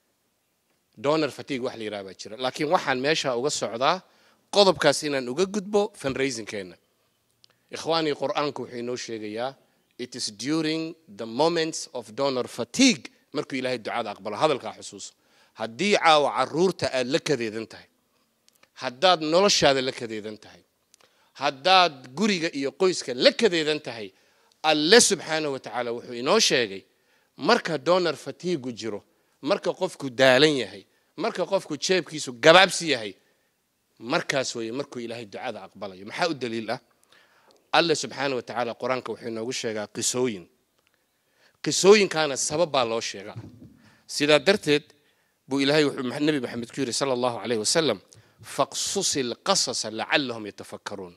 donor fatigue wax la yiraahdo jira laakiin waxaan meesha uga socdaa qodobkaas inaan uga gudbo fundraising keena ikhwaani quraanku wuxuu inoo sheegayaa it is during the moments of donor fatigue markuu ilaahay ducada aqbalo hadalka xusuus haddii caawa caruurta aad la kadeedan tahay haddaad noloshaada la kadeedan tahay haddaad guriga iyo qoyska la kadeedan tahay alle subxaanahu wa tacaala wuxuu inoo sheegay marka donor fatigue jiro marka qofku daalan yahay marka qofku jeebkiisu gabaabsi yahay markaas weeye markuu ilaahay ducada aqbalayo maxaa u daliil ah alle subxaanahu wa tacaala quraanka wuxuu inoogu sheegaa qisooyin qisooyinkaana sabab baa loo sheegaa sidaa darteed buu ilaahay wuxuu nabi maxamed ku yiri sala allahu calayhi wasalam faqsus alqasasa lacallahum yatafakkaruun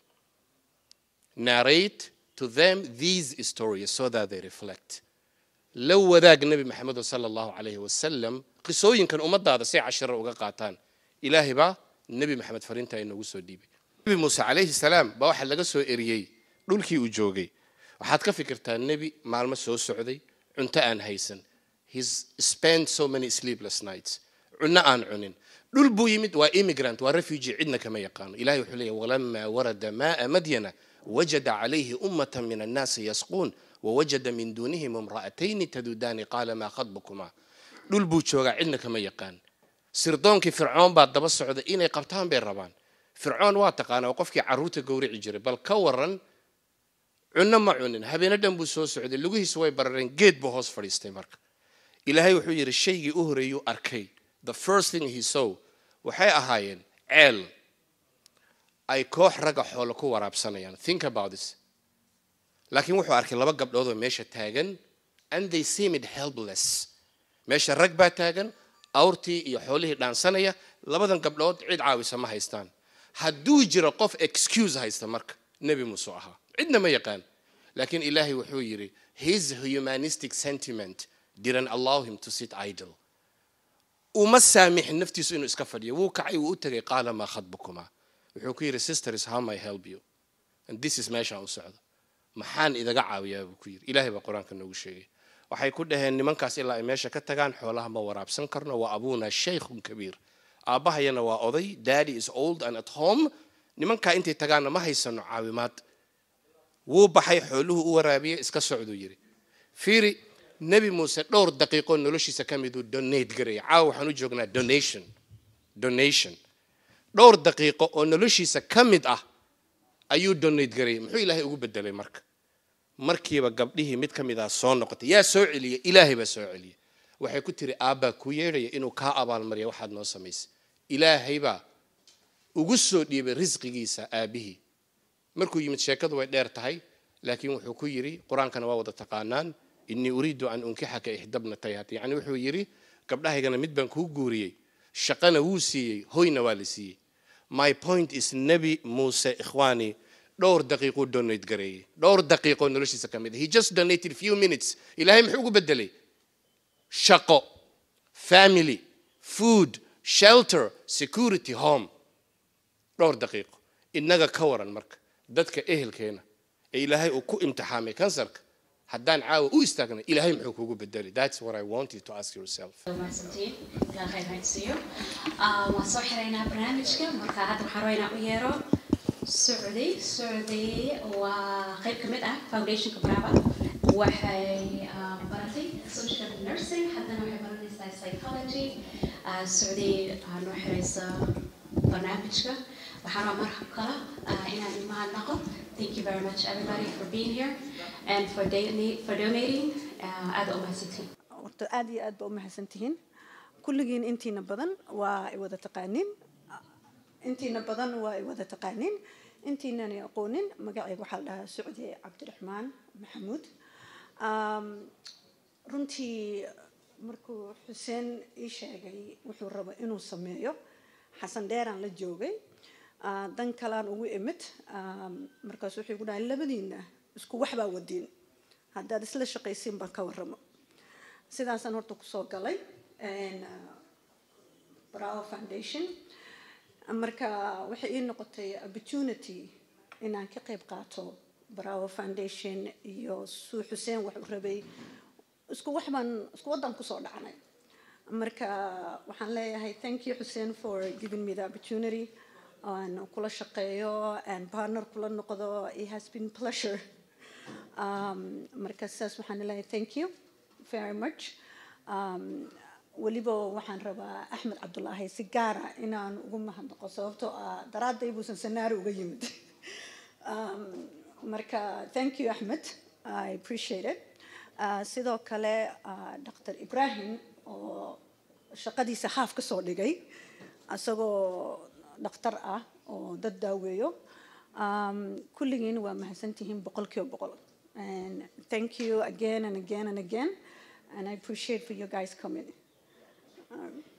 narrate to them these stories so that they reflect لو wadaag nabi maxamed sallallahu alayhi wasallam qisooyinkan ummadaada si casharo uga qaataan ilaahi ba nabi maxamed farinta inoogu soo dhiibay nabi muuse alayhi salaam ba waxa laga soo eriyay dhulkii uu joogay waxaad ka fikirtaa nabi maalmo soo socday cunto aan haysan he's spent so many sleepless nights cunna aan cunin dhul buu yimid waa immigrant waa refugee cidna kama yaqaan ilaahi wuxuu leeyahay walamma warada maa madyana wajada alayhi ummatan min an-nas yasqun ووجد من دونهم امرأتين تذودان قال ما خطبكما دول بو جوغا عندنا كما يقان سردونكي فرعون بعد دبا سعوده inay qabtaan bay rabaan fircoon waa taqaana oo qofkii caruurta gowrici jiray bal ka waran cunna ma cunin habeenadan buu soo socday lugihiisa way barareen geed buu hoos fadhiistay marka ilaahay wuxuu yiri shaygii u horeeyay arkay the first thing he saw waxay ahaayeen ceel ay koox raga xoolo ku waraabsanayaan think about this laakiin wuxuu arkay laba gabdhood oo meesha taagan and they seemed helpless meesha rag baa taagan awrtii iyo xoolihii dhaansanaya labadan gabdhood cid caawisa ma haystaan hadduu jiro qof excuse haysta marka nabi muuse ahaa cidna ma yaqaan laakiin ilaahay wuxuu yiri his humanistic sentiment didn't allow him to sit idle uma saamix naftiisu inuu iska fadhiyo wuu kacay wuu u tagay qaala ma khadbukuma wuxuu ku yiri sisters how may I help you and this is meesha u socdo maxaan idaga caawiyaa buu ku yiri ilaahay baa quraanka noogu sheegay waxay ku dhaheen nimankaas ilaa ay meesha ka tagaan xoolaha ma waraabsan karno waa abuuna shaykhun kabiir aabahayana waa oday daddy is old and at home nimanka intay tagaana ma haysano caawimaad wuu baxay xooluhu u waraabiyay iska socdo yiri fiiri nabi muuse dhowr daqiiqo noloshiisa kamid uu donate garay caaw waxaan u joognaa donation donation dhowr daqiiqo oo noloshiisa kamid ah ayuu donate garay muxuu ilaahay ugu bedelay marka markiiba gabdhihii mid kamid ah soo noqotay yaa soo celiyay ilaahay baa soo celiyay waxay ku tiri aaba ku yeeray inuu ka abaal mariyo waxaad noo samaysay ilaahay baa ugu soo dhiibay risqigiisa aabihi markuu yimid sheekadu way dheer tahay laakiin wuxuu ku yiri quraankana waa wada taqaanaan inni uriidu an unkihaka ihdabna tayhat yani wuxuu yiri gabdhahaygana mid baan ku guuriyay shaqana wuu siiyay hoyna waa la siiyay my point is nabi muuse ikhwani dhowr daqiiqo donate gareeyay dhowr daqiiqo noloshiisa kamid he just donated few minutes ilaahay muxuu ugu bedelay shaqo family food shelter security home dhowr daqiiqo inaga ka waran marka dadka ehelkeena ee ilaahay uu ku imtixaamay kansarka haddaan caawa u istaagna ilaahay muxuu kugu bedeli that's what I want you to ask yourself waa soo xiraynaa barnaamijka marka hadda waxaan rabaynaa u yeero socday socday waa qayb ka mid ah foundationka brava waxay baratay social nursing haddana waxay baranaysaa psychology socday noo xiraysa barnaamijka waxaan rabaa marka kale inaan imaan naqo thank you very much everybody for being here and for for donating aad u mahadsantihiin horta aad iyo aad ba u mahadsantihiin kulligiin intiina badan waa ay wada taqaaniin intiina badan waa ay wada taqaaniin intiinaan aqoonin magacayga waxaa la dhahaa Socdi Cabdiraxmaan Maxamuud runtii markuu Xuseen ii sheegay wuxuu rabo inuu sameeyo xasan dheeraan la joogay dan kalaan ugu imid markaas wuxuu ku dhahay labadiina isku waxba wadiin haddaad isla shaqaysiin baan ka warramo sidaasaan horta ku soo galay and uh, Bravo Foundation. marka waxay ii noqotay opportunity inaan ka qayb qaato Bravo Foundation iyo Suu Xuseen wax u rabay isku wax baan isku wadan ku soo dhacnay marka waxaan leeyahay thank you Xuseen for giving me the opportunity and kula shaqeeyo and partner kula noqdo. It has been pleasure. um marka saas waxaan leeyahay thank you very much. um waliba waxaan rabaa Axmed Cabdullaahi si gaar ah inaan ugu mahadnaqo sababtoo ah daraaday buusan sanaari uga yimid. um marka thank you Ahmed, I appreciate it. uh, sidoo kale uh, Doctor Ibrahim oo shaqadiisa haaf ka soo dhigay asagoo dhakhtar ah oo dad daaweeyo. um kulligiin waa mahadsantihiin boqolkiiba boqol. and thank you again and again and again and I appreciate for you guys coming. Um,